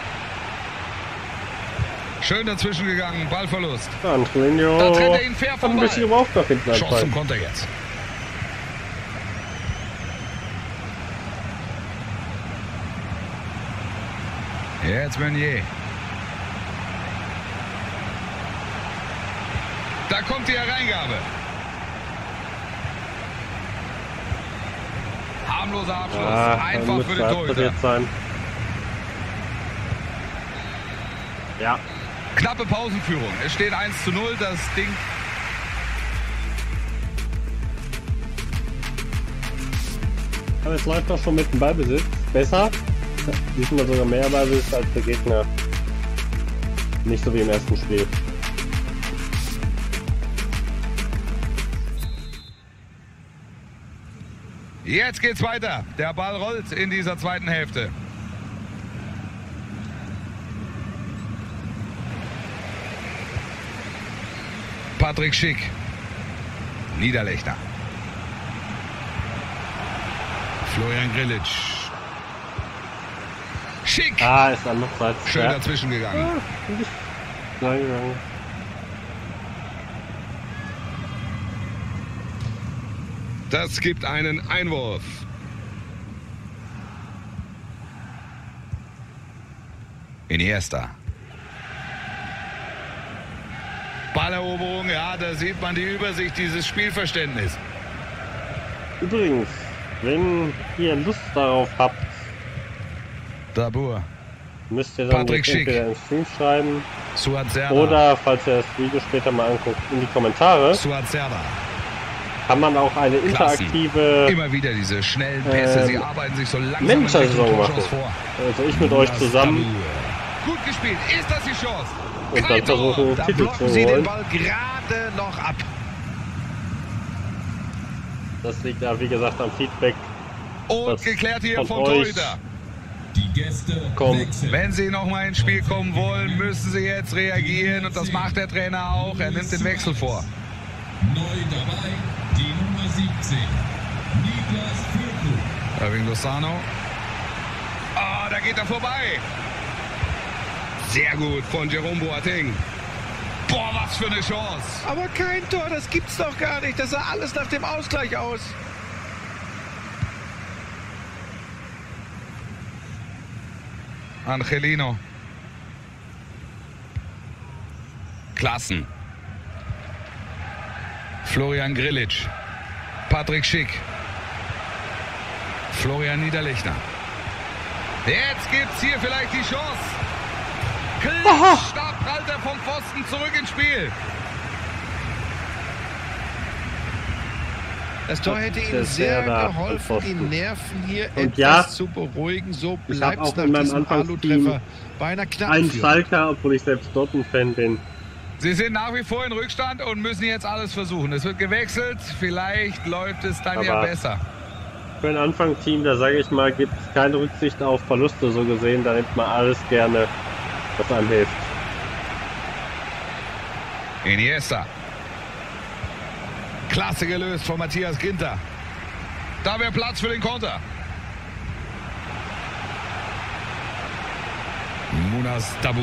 C: Schön dazwischen gegangen. Ballverlust.
A: Antonio.
C: Da trennt er ihn fair
A: Hat
C: vom
A: ein bisschen
C: Ball.
A: gebraucht nach hinten
C: Chance zum
A: anfallen.
C: Konter jetzt. Jetzt Meunier. Da kommt die Hereingabe. Harmloser Abschluss.
A: Ah, dann
C: Einfach für
A: müsste
C: den
A: er
C: Torhüter.
A: abgedreht sein. Ja.
C: Knappe Pausenführung. Es steht eins zu null. Das Ding.
A: Aber jetzt läuft doch schon mit dem Ballbesitz. Besser. Diesmal sogar mehr Ballbesitz als der Gegner. Nicht so wie im ersten Spiel.
C: Jetzt geht's weiter. Der Ball rollt in dieser zweiten Hälfte. Patrick Schick. Niederlechner. Florian Grillitsch. Schick.
A: Ah, ist andererseits.
C: Schön
A: Ja.
C: dazwischen gegangen.
A: Reingegangen.
C: Das gibt einen Einwurf. Iniesta. Balleroberung, ja, da sieht man die Übersicht, dieses Spielverständnis.
A: Übrigens, wenn ihr Lust darauf habt,
C: Dabur.
A: müsst ihr dann
C: Patrick
A: jetzt
C: Schick.
A: entweder im Stream schreiben
C: Suazerda.
A: oder, falls ihr das Video später mal anguckt, in die Kommentare.
C: Suazerda.
A: Kann man auch eine interaktive
C: Immer wieder diese schnellen Pässe,
A: ähm,
C: sie arbeiten sich so langsam
A: Manager-Saison
C: in Richtung
A: machen.
C: Torschuss vor.
A: Also ich mit euch zusammen
C: Dabur. Gut gespielt, ist das die Chance?
A: und dann
C: Kein Tor.
A: versuchen,
B: Da
A: Titel zu
B: blocken sie den
A: holen.
B: Ball gerade noch ab.
A: Das liegt ja, wie gesagt, am Feedback.
C: Und
A: Das
C: geklärt hier
A: von
C: vom
A: euch.
C: Torhüter.
D: Die Gäste
A: Komm.
D: wechseln.
C: Wenn sie noch mal ins Spiel kommen wollen, müssen sie jetzt reagieren. Und das macht der Trainer auch. Er nimmt den Wechsel vor.
D: Neu dabei, die Nummer achtzehn. Niklas Füllkrug.
C: Irving Lozano. Ah, da geht er vorbei. Sehr gut von Jerome Boateng. Boah, was für eine Chance.
B: Aber kein Tor, das gibt's doch gar nicht. Das sah alles nach dem Ausgleich aus.
C: Angelino. Klassen. Florian Grillitsch. Patrick Schick. Florian Niederlechner. Jetzt gibt's hier vielleicht die Chance. Klatsch, da prallt er vom Pfosten zurück ins Spiel.
B: Das Tor hätte
A: Der
B: ihm sehr
A: Serda
B: geholfen,
A: vom
B: die
A: Pfosten.
B: Nerven hier
A: Und
B: etwas
A: ja,
B: zu beruhigen. So
A: ich hab
B: bleibt
A: auch
B: es nach
A: in meinem
B: diesem
A: Anfangsteam
B: Alu-Treffer bei einer knappen
A: Ein
B: Führung.
A: Schalker, obwohl ich selbst Dortmund-Fan bin.
C: Sie sind nach wie vor in Rückstand und müssen jetzt alles versuchen. Es wird gewechselt. Vielleicht läuft es dann ja
A: Aber-
C: besser.
A: Für ein Anfangsteam, da sage ich mal, gibt es keine Rücksicht auf Verluste so gesehen. Da nimmt man alles gerne, was einem hilft.
C: Iniesta. Klasse gelöst von Matthias Ginter. Da wäre Platz für den Konter. Munas Dabur.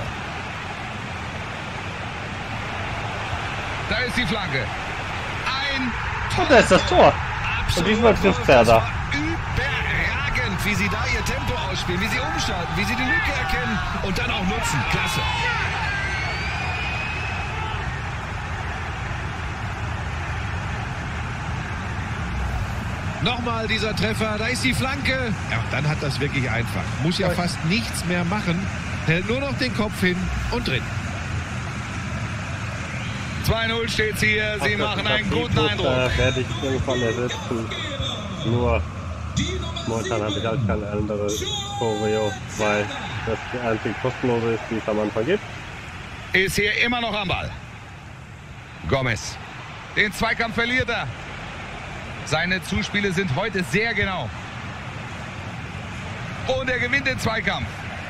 C: Da ist die Flanke. Ein
A: Und da ist das Tor. Und diesmal trifft
B: Das
A: Serda.
B: war überragend, wie sie da ihr Tempo ausspielen, wie sie umschalten, wie sie die Lücke erkennen und dann auch nutzen. Klasse. Nochmal dieser Treffer, da ist die Flanke. Ja, und dann hat das wirklich einfach. Muss ja fast nichts mehr machen. Hält nur noch den Kopf hin und drin.
C: zwei null steht's hier. Sie machen einen guten Eindruck.
A: Da werde ich irgendwann ersetzen. Nur momentan habe ich halt keine andere Choreo, weil das die einzige kostenlose ist, die es am Anfang gibt.
C: Ist hier immer noch am Ball. Gomez. Den Zweikampf verliert er. Seine Zuspiele sind heute sehr genau. Und er gewinnt den Zweikampf.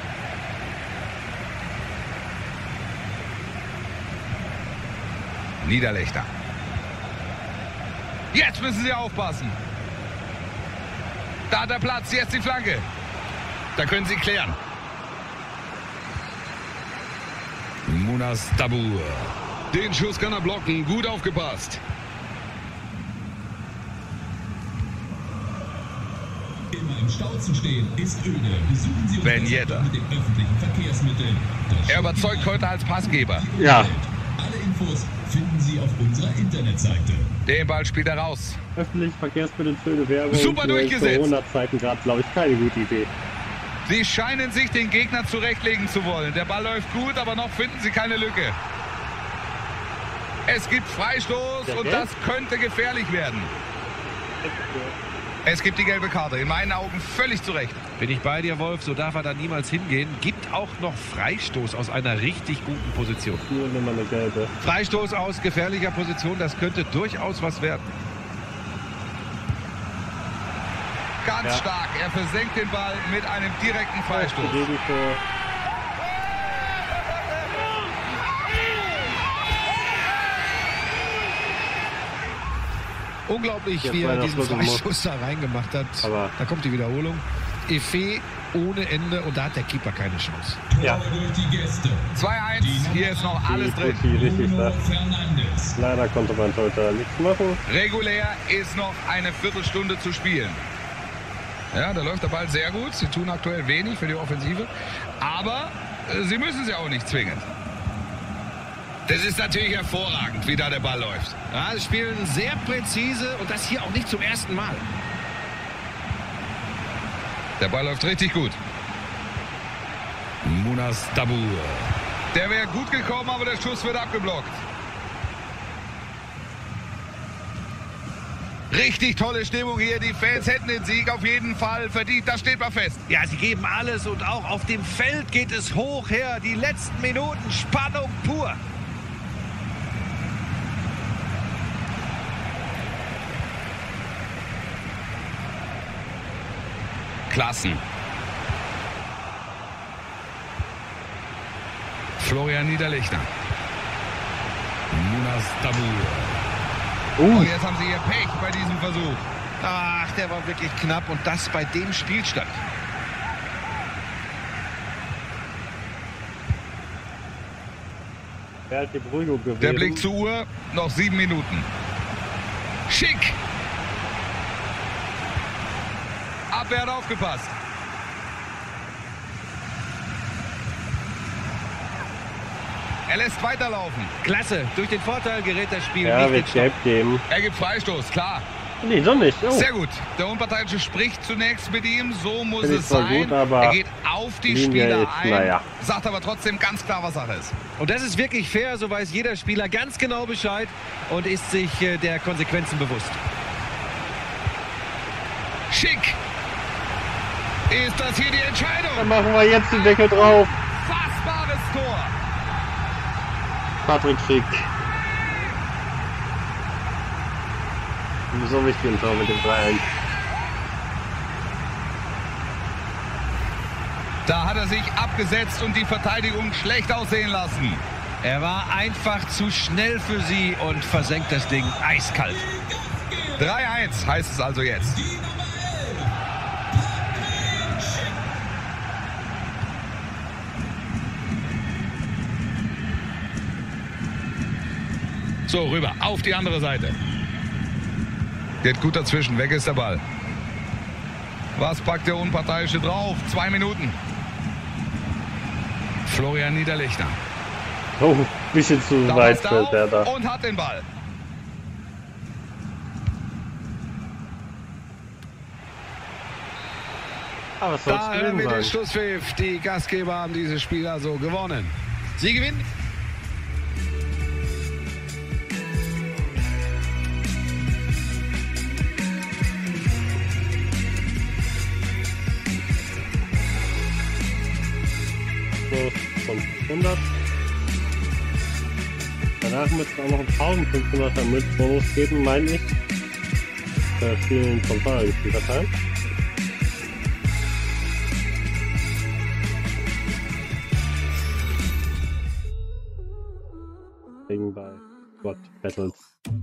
C: Niederlechner. Jetzt müssen sie aufpassen. Da hat er Platz, jetzt die Flanke. Da können sie klären. Munas Dabur. Den Schuss kann er blocken. Gut aufgepasst.
D: Immer im Stau zu stehen ist öde. Besuchen Sie
C: Ben
D: uns
C: Yedder.
D: mit den öffentlichen Verkehrsmitteln. Das
C: Er überzeugt heute als Passgeber.
A: Ja,
D: Alle Infos finden Sie auf unserer Internetseite.
C: Den Ball spielt er raus.
A: öffentliche Verkehrsmittel, schöne Werbung.
C: Super
A: Nur in
C: durchgesetzt.
A: Corona-Zeiten gerade, glaube ich, keine gute Idee.
C: Sie scheinen sich den Gegner zurechtlegen zu wollen. Der Ball läuft gut, aber noch finden sie keine Lücke. Es gibt Freistoß
A: Ja,
C: und
A: gell?
C: das könnte gefährlich werden. Es gibt die gelbe Karte. In meinen Augen völlig zu Recht.
B: Bin ich bei dir, Wolf, so darf er da niemals hingehen. Gibt auch noch Freistoß aus einer richtig guten Position.
A: Nur nimm mal eine gelbe.
B: Freistoß aus gefährlicher Position, das könnte durchaus was werden.
C: Ganz
A: Ja.
C: stark. Er versenkt den Ball mit einem direkten Freistoß.
A: Gegentor.
B: Unglaublich,
A: Jetzt
B: wie er
A: meiner
B: diesen
A: Schluss im Muss.
B: Freistoß da reingemacht hat.
A: Aber-
B: Da kommt die Wiederholung. Effet ohne Ende und da hat der Keeper keine Chance.
A: Ja.
D: Tor durch die Gäste.
C: zwei eins. Hier ist noch alles drin.
A: Die richtig
D: Bruno
A: sagt.
D: Fernandes.
A: Leider konnte mein Torhüter nichts machen.
C: Regulär ist noch eine Viertelstunde zu spielen. Ja, da läuft der Ball sehr gut. Sie tun aktuell wenig für die Offensive. Aber äh, sie müssen sie auch nicht zwingen. Das ist natürlich hervorragend, wie da der Ball läuft.
B: Ja, sie spielen sehr präzise und das hier auch nicht zum ersten Mal.
C: Der Ball läuft richtig gut. Munas Dabur. Der wäre gut gekommen, aber der Schuss wird abgeblockt. Richtig tolle Stimmung hier. Die Fans hätten den Sieg auf jeden Fall verdient. Das steht mal fest.
B: Ja, sie geben alles und auch auf dem Feld geht es hoch her. Die letzten Minuten, Spannung pur.
C: Klassen. Florian Niederlechner. Munas Dabur. Uh. Und jetzt haben sie ihr Pech bei diesem Versuch. Ach, der war wirklich knapp und das bei dem Spielstand.
A: Wer hat die Beruhigung gewählt?
C: Der Blick zur Uhr, noch sieben Minuten. Schick! Abwehr hat aufgepasst. Er lässt weiterlaufen.
B: Klasse. Durch den Vorteil gerät das Spiel
A: Ja,
B: nicht
A: wird
B: ins
A: gelb geben.
C: Er gibt Freistoß, klar.
A: Nee, doch nicht. Oh.
C: Sehr gut. Der Unparteiische spricht zunächst mit ihm. So muss
A: Finde ich
C: es
A: zwar
C: sein.
A: gut, aber
C: er geht auf die
A: Linie
C: Spieler
A: ist,
C: ein,
A: naja.
C: sagt aber trotzdem ganz klar, was Sache ist.
B: Und das ist wirklich fair. So weiß jeder Spieler ganz genau Bescheid und ist sich äh, der Konsequenzen bewusst.
C: Schick! Ist das hier die Entscheidung?
A: Dann machen wir jetzt den Deckel drauf.
C: Fassbares Tor!
A: Patrick Schick. So wichtig ein Tor mit dem drei eins.
C: Da hat er sich abgesetzt und die Verteidigung schlecht aussehen lassen.
B: Er war einfach zu schnell für sie und versenkt das Ding eiskalt.
C: drei eins heißt es also jetzt. So, rüber, auf die andere Seite. Geht gut dazwischen, weg ist der Ball. Was packt der Unparteiische drauf? Zwei Minuten. Florian Niederlechner.
A: Oh, ein bisschen zu
C: Da
A: weit
C: passt er
A: fällt der da.
C: auf und hat den Ball.
A: Aber was soll's
B: Da hören
A: gewesen
B: wir den
A: sein?
B: Schlusspfiff. Die Gastgeber haben dieses Spiel also gewonnen. Sie gewinnen.
A: Von hundert. Danach müsste es auch noch ein eintausendfünfhunderter mit Bonus geben, meine ich. Für vielen von vorher gespielt haben. Wegen bei Gott Battles.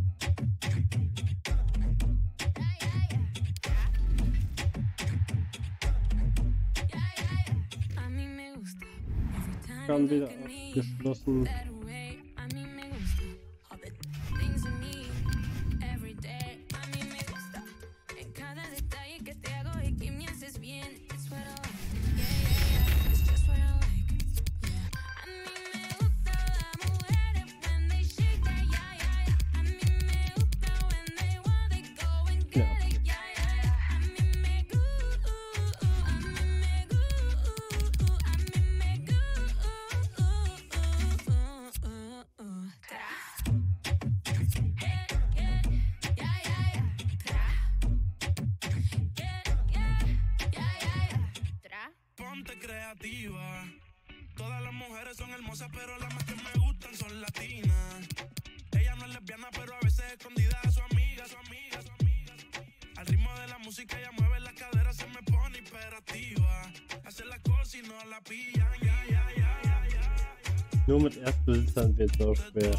A: Kam wieder aufgeschlossen.
E: Todas las mujeres son hermosas, pero las más que me gustan son latinas. Ella no es lesbiana, pero a veces escondida a su amiga, su amiga, su amiga, su amiga. Al ritmo de la música ella mueve las caderas, se me pone hiperactiva. Hace las cosas y no la pillan, ya, ya, ya, ya, ya.
A: Nur mit Erstbesitzern wird es auch schwer.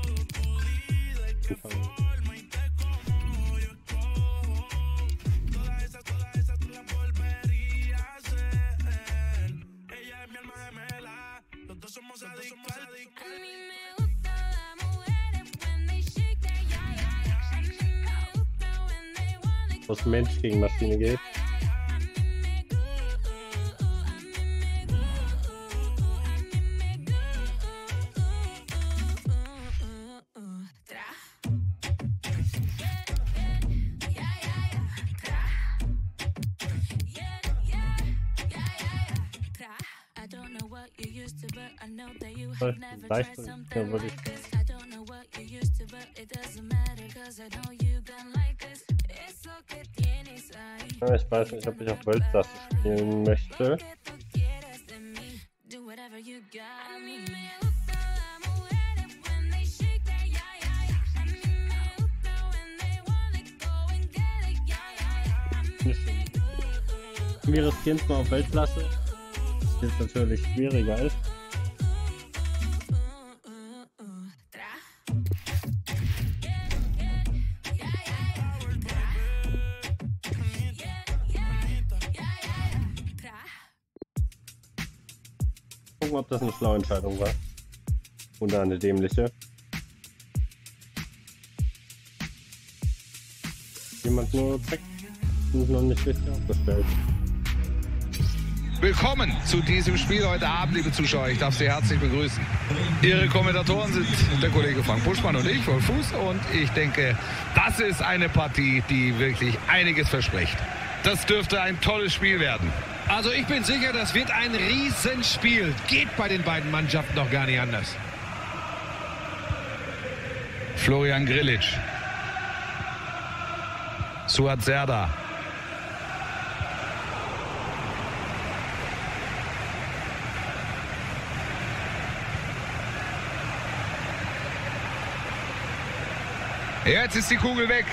A: Was Mensch gegen Maschine geht. Leicht, ja, würde ich. Ja, ich weiß nicht, ob ich auf Weltklasse spielen möchte. Wir riskieren es mal auf Weltklasse. Das ist natürlich schwieriger ist. Gucken, ob das eine schlaue Entscheidung war. Oder eine dämliche. Jemand nur checkt und noch nicht richtig aufgestellt.
C: Willkommen zu diesem Spiel heute Abend, liebe Zuschauer. Ich darf Sie herzlich begrüßen. Ihre Kommentatoren sind der Kollege Frank Buschmann und ich, Wolf Fuß. Und ich denke, das ist eine Partie, die wirklich einiges verspricht. Das dürfte ein tolles Spiel werden.
B: Also ich bin sicher, das wird ein Riesenspiel. Geht bei den beiden Mannschaften doch gar nicht anders.
C: Florian Grillitsch. Suat Serdar. Jetzt ist die Kugel weg.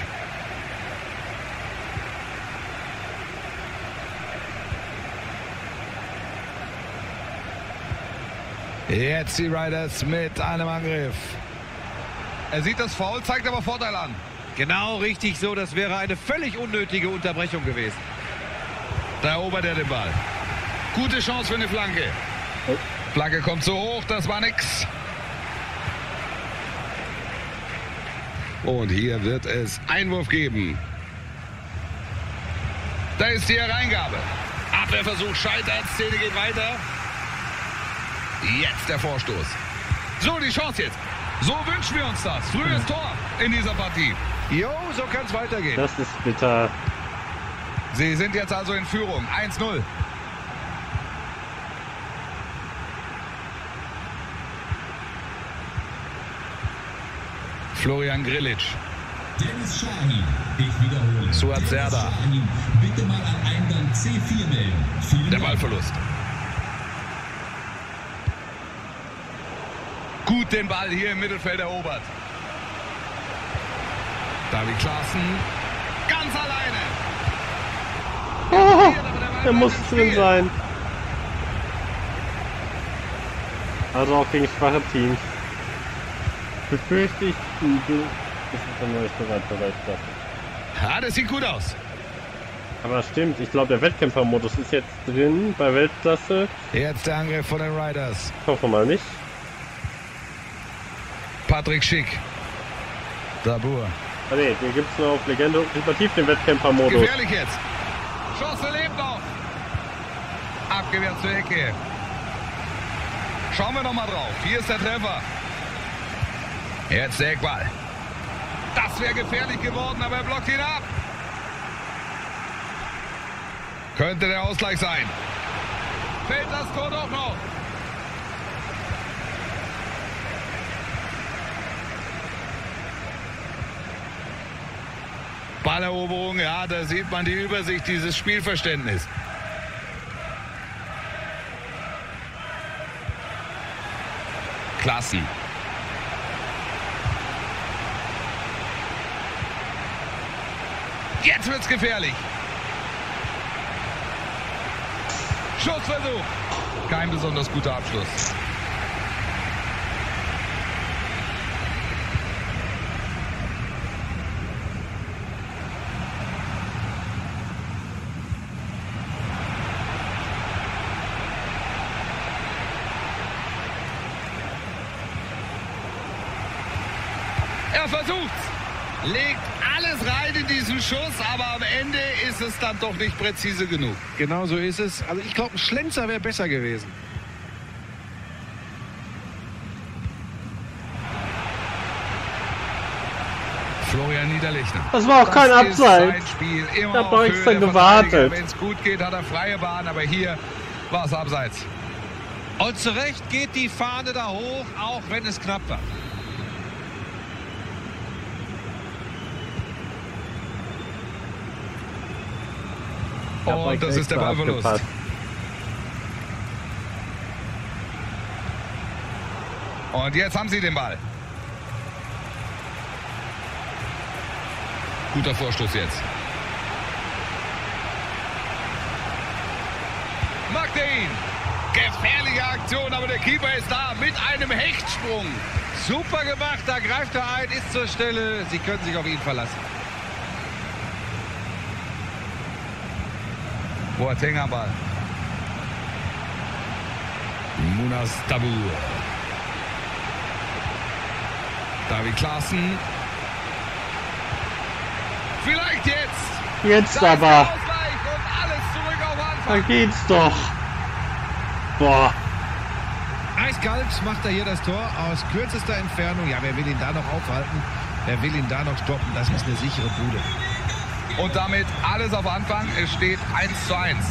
C: Jetzt die Riders mit einem Angriff. Er sieht das Foul, zeigt aber Vorteil an.
B: Genau richtig so, das wäre eine völlig unnötige Unterbrechung gewesen.
C: Da erobert er den Ball. Gute Chance für eine Flanke. Flanke kommt zu hoch, das war nix. Und hier wird es Einwurf geben. Da ist die Hereingabe. Abwehrversuch scheitert, Szene geht weiter. Jetzt der Vorstoß. So, die Chance jetzt. So wünschen wir uns das. Frühes Tor in dieser Partie.
B: Jo, so kann es weitergehen.
A: Das ist bitter.
C: Sie sind jetzt also in Führung. eins null. Florian Grillitsch.
D: Dennis Şahin. Ich wiederhole.
C: Suat Serdar.
D: Şahin. Bitte mal an Eingang C vier melden. Vielen
C: Der
D: Dank.
C: Ballverlust. Gut den Ball hier im Mittelfeld erobert. David Klaassen ganz alleine.
A: Oh, der muss drin sein. Also auch gegen schwache Teams. Befürchte ich, das ist der neueste Weltklasse.
C: Ja, das sieht gut aus.
A: Aber stimmt, ich glaube der Wettkämpfermodus ist jetzt drin bei Weltklasse.
C: Jetzt der Angriff von den Riders.
A: Ich hoffe mal nicht.
C: Patrick Schick. Dabur.
A: Ah ne, den gibt es nur auf Legende ultimativ den Wettkämpfermodus.
C: Gefährlich jetzt. Chance lebt noch. Abgewehrt zur Ecke. Schauen wir noch mal drauf. Hier ist der Treffer. Jetzt der Eckball. Das wäre gefährlich geworden, aber er blockt ihn ab. Könnte der Ausgleich sein. Fällt das Tor doch noch. Balleroberung, ja, da sieht man die Übersicht, dieses Spielverständnis. Klaassen. Jetzt wird's gefährlich. Schussversuch. Kein besonders guter Abschluss. Er versucht's. Legt alles rein in diesen Schuss, aber am Ende ist es dann doch nicht präzise genug.
B: Genau so ist es. Also ich glaube, ein Schlenzer wäre besser gewesen.
C: Florian Niederlechner.
A: Das war auch kein
C: Das ist
A: Abseits.
C: sein Spiel. Immer
A: Ich hab
C: auf
A: doch
C: Höhe
A: extra
C: der
A: gewartet.
C: Verteidiger. Wenn es gut geht, hat er freie Bahn, aber hier war es abseits.
B: Und zu Recht geht die Fahne da hoch, auch wenn es knapp war.
A: Ich hab euch
C: Und das ist der
A: extra
C: Ballverlust.
A: abgepasst.
C: Und jetzt haben sie den Ball. Guter Vorstoß jetzt. Macht er ihn. Gefährliche Aktion, aber der Keeper ist da mit einem Hechtsprung.
B: Super gemacht, da greift er ein, ist zur Stelle. Sie können sich auf ihn verlassen.
C: Boateng am Ball. Munas Dabur. David Klaassen. Vielleicht jetzt.
A: Jetzt
C: Da ist der
A: aber.
C: Ausgleich und alles zurück auf
A: Da
C: Anfang.
A: geht's doch. Boah.
B: Eiskalt macht er hier das Tor aus kürzester Entfernung. Ja, wer will ihn da noch aufhalten? Wer will ihn da noch stoppen? Das ist eine sichere Bude.
C: Und damit alles auf Anfang. Es steht eins zu eins.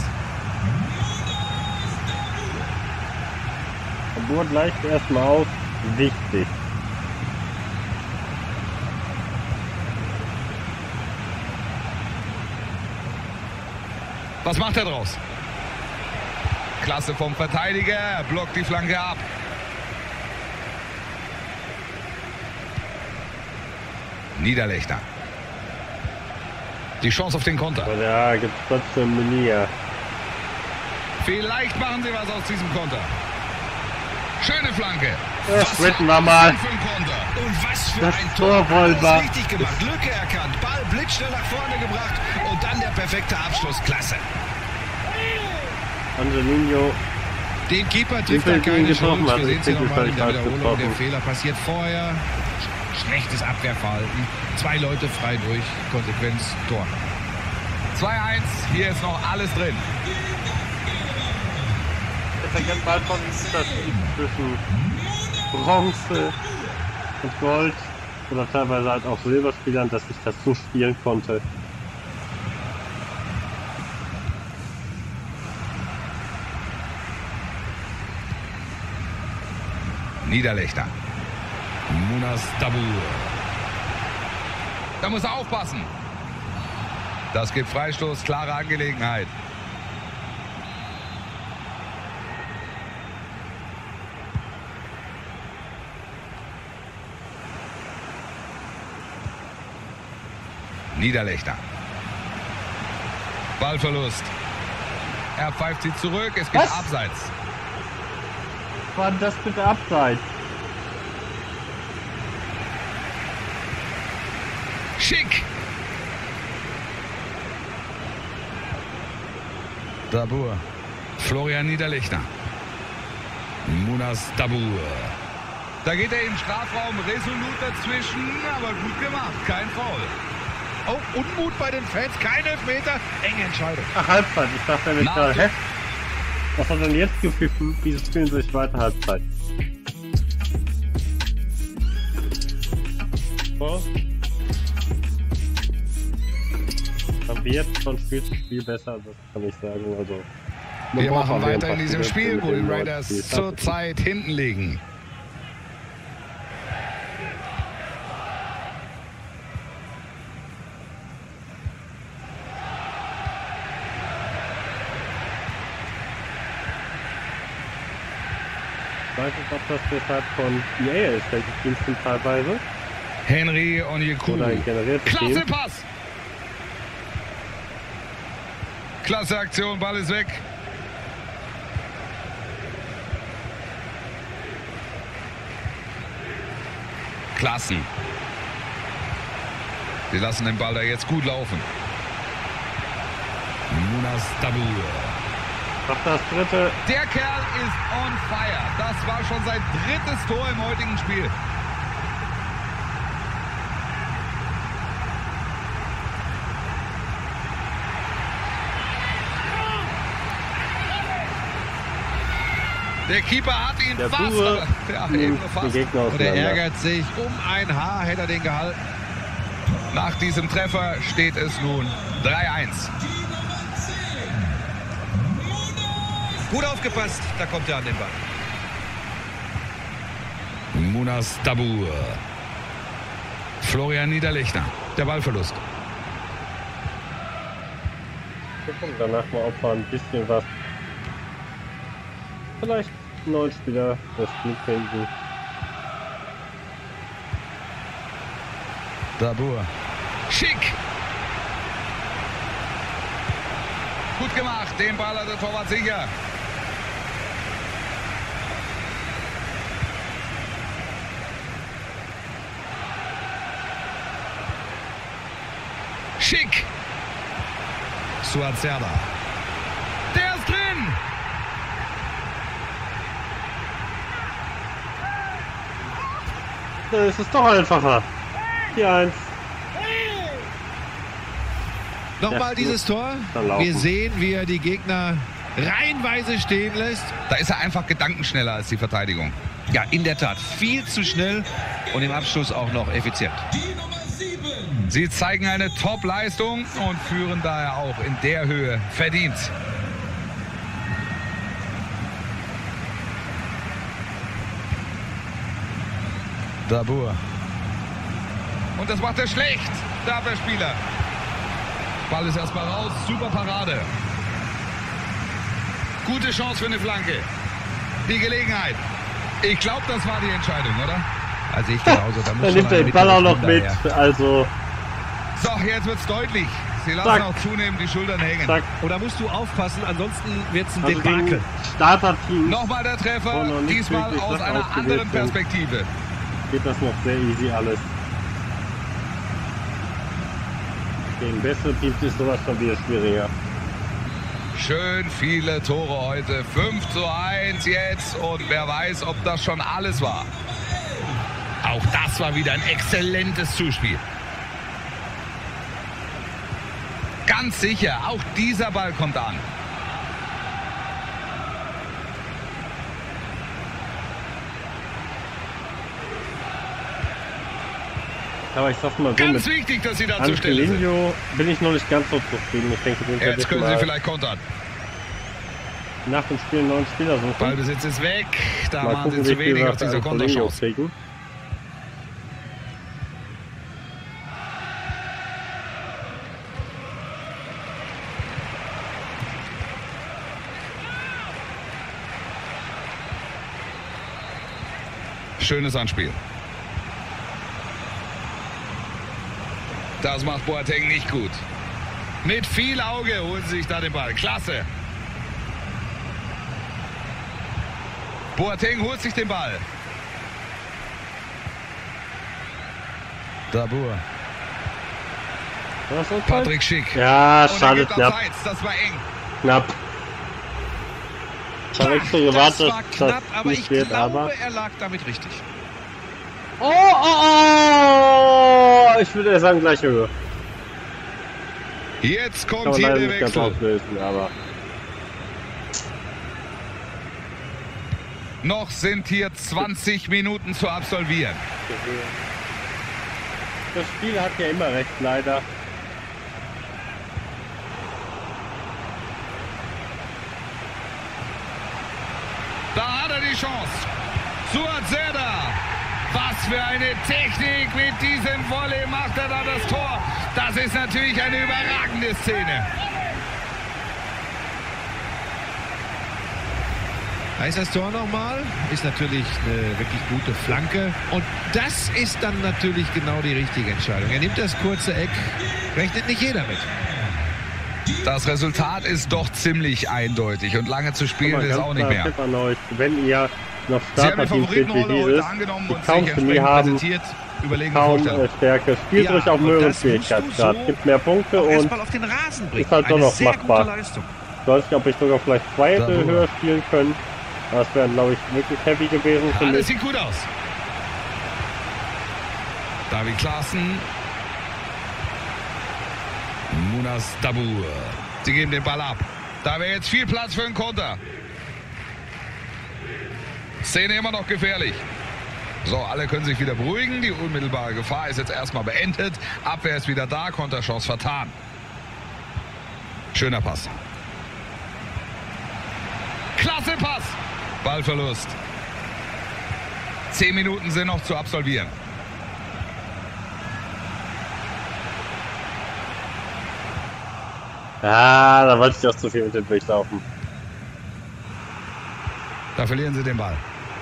A: Geburt leicht erstmal auf. Wichtig.
C: Was macht er draus? Klasse vom Verteidiger. Blockt die Flanke ab. Niederlechner. Die Chance auf den Konter.
A: Aber da gibt's trotzdem Menia.
C: Vielleicht machen sie was aus diesem Konter. Schöne Flanke.
A: Das sprinten wir mal.
B: Für ein Konter. Und was für
A: Das
B: ein
A: Tor
B: Tor.
A: wollen wir.
B: Alles richtig gemacht. Lücke erkannt. Ball blitzschnell nach vorne gebracht. Und dann der perfekte Abschluss. Klasse.
A: Angelino.
B: Den Keeper trifft er
A: Wie viel ihn
B: keine Chance.
A: getroffen hat,
B: Wir sehen
A: ist
B: sie nochmal in der
A: völlig falsch
B: Wiederholung. Der
A: getroffen.
B: Fehler passiert vorher. Schlechtes Abwehrverhalten. Zwei Leute frei durch. Konsequenz Tor.
C: zwei eins. Hier ist noch alles drin.
A: Jetzt erkennt bald von Unterschied zwischen Bronze und Gold oder teilweise halt auch Silberspielern, dass ich das so spielen konnte.
C: Niederlechner. Munas Dabur. Da muss er aufpassen. Das gibt Freistoß, klare Angelegenheit. Niederlechner. Ballverlust. Er pfeift sie zurück, es gibt
A: Was?
C: Abseits.
A: War das bitte abseits?
C: Schick. Dabur. Florian Niederlechner. Munas Dabur. Da geht er im Strafraum resolut dazwischen, aber gut gemacht, kein Foul.
B: Oh, Unmut bei den Fans. Kein Elfmeter. Enge Entscheidung.
A: Ach, Halbzeit. Ich dachte nämlich
C: Na,
A: gerade,
C: so-
A: hä? Was hat denn jetzt gepfiffen? Wieso spielen sie sich weiter Halbzeit? So. Aber jetzt von Spiel zu Spiel besser, das kann ich sagen. Also, man
C: Wir
A: braucht
C: machen
A: auch
C: weiter
A: einfach
C: in diesem
A: wieder
C: Spiel,
A: mit
C: wo die
A: dem neuen
C: Raiders
A: Spiel.
C: zurzeit hinten liegen.
A: Ich weiß nicht, ob das deshalb von E A ist, welche Teams sind teilweise.
C: Henry Onyekuru.
A: Oder ein generiertes
C: Klasse
A: Team.
C: Pass. Klasse Aktion, Ball ist weg. Klassen. Sie lassen den Ball da jetzt gut laufen. Munas Dabur.
A: Doch das dritte.
C: Der Kerl ist on fire. Das war schon sein drittes Tor im heutigen Spiel. Der Keeper hat ihn
A: Der
C: fast.
A: Bure
C: Ja,
A: nimmt
C: eben nur
A: den
C: fast.
A: Gegner
B: Und er
A: auseinander.
B: ärgert sich. Um ein Haar hätte er den gehalten.
C: Nach diesem Treffer steht es nun drei eins.
B: Gut aufgepasst. Da kommt er an den Ball.
C: Munas Dabur. Florian Niederlechner. Der Ballverlust.
A: Gucken danach mal, ob wir ein bisschen was. Vielleicht einen neuen Spieler das Spiel finden.
C: Dabur. Schick. Gut gemacht. Den Ball hat der Torwart sicher. Schick. Suazerda. Der ist drin.
A: Da ist es doch einfacher. vier eins.
B: Nochmal
A: Ja,
B: dieses Tor.
A: dann laufen.
B: Wir sehen, wie er die Gegner reihenweise stehen lässt.
C: Da ist er einfach gedankenschneller als die Verteidigung.
B: Ja, in der Tat. Viel zu schnell und im Abschluss auch noch effizient.
D: Die Nummer sieben.
C: Sie zeigen eine Top-Leistung und führen daher auch in der Höhe verdient. Dabur. Und das macht er schlecht, der Abwehrspieler. Ball ist erstmal raus, super Parade. Gute Chance für eine Flanke. Die Gelegenheit. Ich glaube, das war die Entscheidung, oder?
B: Also ich genauso. Da muss
A: Er
B: schon
A: nimmt
B: ein
A: den Ball auch
B: mittlerer
A: noch
B: Spieler
A: mit.
B: her.
A: Also,
C: So, jetzt wird's deutlich. Sie lassen
A: Zack.
C: auch zunehmend die Schultern hängen.
A: zack.
B: Oder musst du aufpassen, ansonsten wird es ein
A: Also
B: Debakel.
A: gegen Starterteam
C: Nochmal der Treffer,
A: Oh, noch nicht
C: diesmal
A: wirklich
C: aus
A: das
C: einer
A: ausgewählt
C: anderen
A: sind.
C: Perspektive.
A: geht das noch sehr easy alles. Gegen bessere Teams ist sowas schon wieder schwieriger.
C: Schön viele Tore heute. fünf zu eins jetzt. Und wer weiß, ob das schon alles war. Auch das war wieder ein exzellentes Zuspiel. Ganz sicher, auch dieser Ball kommt an.
A: Aber ich sag mal so,
C: Ganz
A: mit
C: wichtig, dass sie da zur Stelle sind.
A: Angelino bin ich noch nicht ganz so zufrieden. Ich denke, den werde
C: Jetzt
A: ich
C: können sie
A: mal
C: vielleicht kontern.
A: nach dem Spiel einen neuen Spieler suchen.
C: Ballbesitz ist weg. Da
A: Mal
C: machen sie
A: gucken,
C: zu
A: wie viel
C: wenig
A: wir
C: aus
A: für
C: dieser
A: Angelino
C: Konterchance.
A: kriegen.
C: Schönes Anspiel. Das macht Boateng nicht gut. Mit viel Auge holen sie sich da den Ball. Klasse. Boateng holt sich den Ball. Dabur.
A: Was ist
C: Patrick Schick.
A: Ja,
C: Und er
A: schade,
C: gibt
A: knapp.
C: abseits. Das war eng.
A: Knapp. Ich habe extra gewartet,
B: Das war
A: dass
B: knapp,
A: das
B: aber
A: nicht
B: ich
A: wird,
B: glaube,
A: aber...
B: er lag damit richtig.
A: Oh, oh, oh! Ich würde eher sagen, gleiche Höhe.
C: Jetzt
A: Kann
C: kommt
A: man
C: hier
A: leider
C: der
A: nicht ganz
C: Wechsel.
A: auflösen, aber...
C: Noch sind hier zwanzig Minuten zu absolvieren.
A: Das Spiel hat ja immer recht, leider.
C: Da hat er die Chance. Suat Serdar. Was für eine Technik mit diesem Volley macht er da das Tor. Das ist natürlich eine überragende Szene.
B: Da ist das Tor nochmal. Ist natürlich eine wirklich gute Flanke. Und das ist dann natürlich genau die richtige Entscheidung. Er nimmt das kurze Eck. Rechnet nicht jeder mit.
C: Das Resultat ist doch ziemlich eindeutig und lange zu spielen
A: Aber
C: ist
A: ganz
C: auch nicht
A: klar,
C: mehr.
A: Tipp an euch, wenn ihr noch
C: Sie haben die
A: Starterteams seht wie
C: Favoritenrolle heute
A: dieses,
C: angenommen
A: die
C: und
A: kaum
C: sich
A: Chemie
C: entsprechend
A: haben,
C: präsentiert. Überlegene
A: kaum
C: Vorstellung.
A: äh, Stärke, spielt
B: Ja,
A: ruhig auf
B: und
A: höheren
B: das musst du
A: Schwierigkeitsgrad,
B: so
A: gibt mehr Punkte
B: Auch
A: und
B: erstmal auf den Rasen bringen.
A: ist halt doch
B: Eine
A: noch
B: sehr
A: machbar.
B: gute Leistung.
A: ich weiß nicht, ob ich sogar vielleicht zwei hätte
C: Darüber.
A: höher spielen können. Das wäre, glaube ich, wirklich heavy gewesen für
C: Alles
A: mich.
C: sieht gut aus. David Klaassen. Munas Dabur. Sie geben den Ball ab. Da wäre jetzt viel Platz für einen Konter. Szene immer noch gefährlich. So, alle können sich wieder beruhigen. Die unmittelbare Gefahr ist jetzt erstmal beendet. Abwehr ist wieder da. Konterchance vertan. Schöner Pass. Klasse Pass. Ballverlust. Zehn Minuten sind noch zu absolvieren.
A: Ja, da wollte ich auch zu viel mit dem durchlaufen.
C: Da verlieren sie den Ball.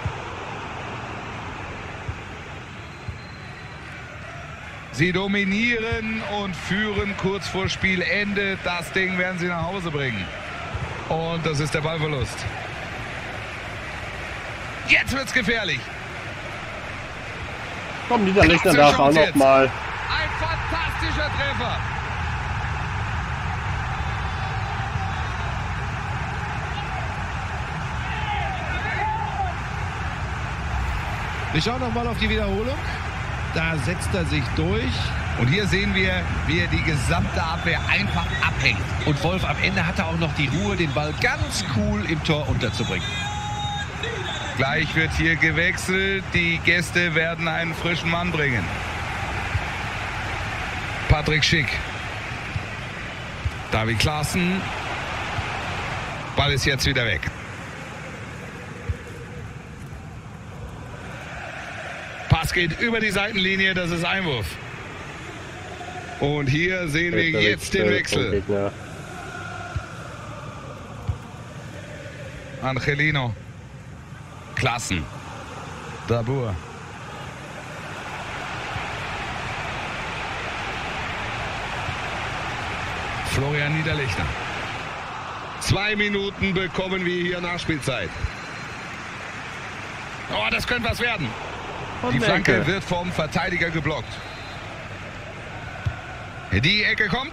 C: Sie dominieren und führen kurz vor Spielende. Das Ding werden sie nach Hause bringen. Und das ist der Ballverlust. Jetzt wird's gefährlich.
A: Komm, Niederlechner
C: Klasse
A: darf auch
C: Chance
A: noch
C: jetzt.
A: mal.
C: Ein fantastischer Treffer.
B: Wir schauen noch mal auf die Wiederholung. Da setzt er sich durch.
C: Und hier sehen wir, wie er die gesamte Abwehr einfach abhängt.
B: Und Wolf, am Ende hat er auch noch die Ruhe, den Ball ganz cool im Tor unterzubringen.
C: Gleich wird hier gewechselt. Die Gäste werden einen frischen Mann bringen. Patrick Schick. David Klaassen. Ball ist jetzt wieder weg. Pass geht über die Seitenlinie, das ist Einwurf. Und hier sehen wir jetzt den Wechsel. Angelino. Klaassen. Dabur. Florian Niederlechner. Zwei Minuten bekommen wir hier Nachspielzeit. Oh, das könnte was werden.
A: Und
C: Die Flanke
A: Ecke.
C: wird vom Verteidiger geblockt. Die Ecke kommt.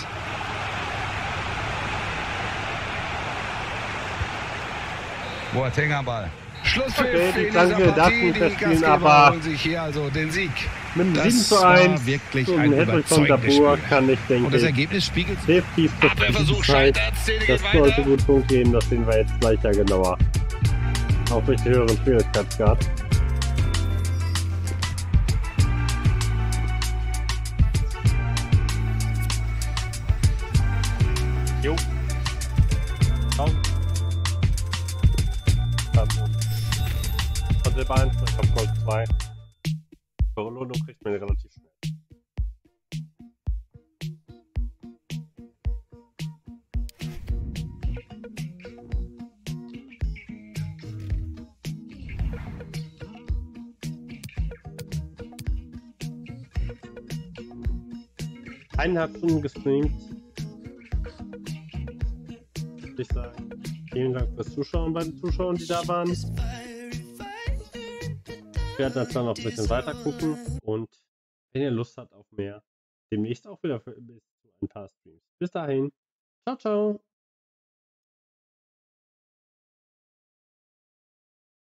C: Boateng am Ball. Schlusspfiff
A: Okay, die
C: in dieser
A: Flanke darf
C: Partie.
A: nicht
C: Die
A: verspielen,
C: Gastgeber
A: aber
C: holen sich hier also den Sieg.
A: mit dem
B: Das
A: sieben zu
B: war
A: eins
B: wirklich
A: und
B: ein
A: ein Hattrick von
B: überzeugendes
A: Dabur
B: Spiel.
A: kann ich, denke
B: Und das
A: ich,
B: Ergebnis spiegelt sich.
A: definitiv zur
C: Abwehrversuch
A: Zeit.
C: scheitert. Szene
A: Das
C: geht
A: sollte
C: weiter.
A: gut funktionieren, das sehen wir jetzt gleich ja genauer. Auch durch die höheren Schwierigkeitsgrad. Jo. Komm. Von Silber eins, dann kommt Gold zwei. Belohnung kriegt man relativ schnell. Eineinhalb Stunden gestreamt. Würde ich sagen. Vielen Dank fürs Zuschauen bei den Zuschauern, die da waren. Ich werde jetzt dann noch ein bisschen weiter gucken und wenn ihr Lust habt auf mehr, demnächst auch wieder für ein paar Streams. Bis dahin. Ciao, ciao.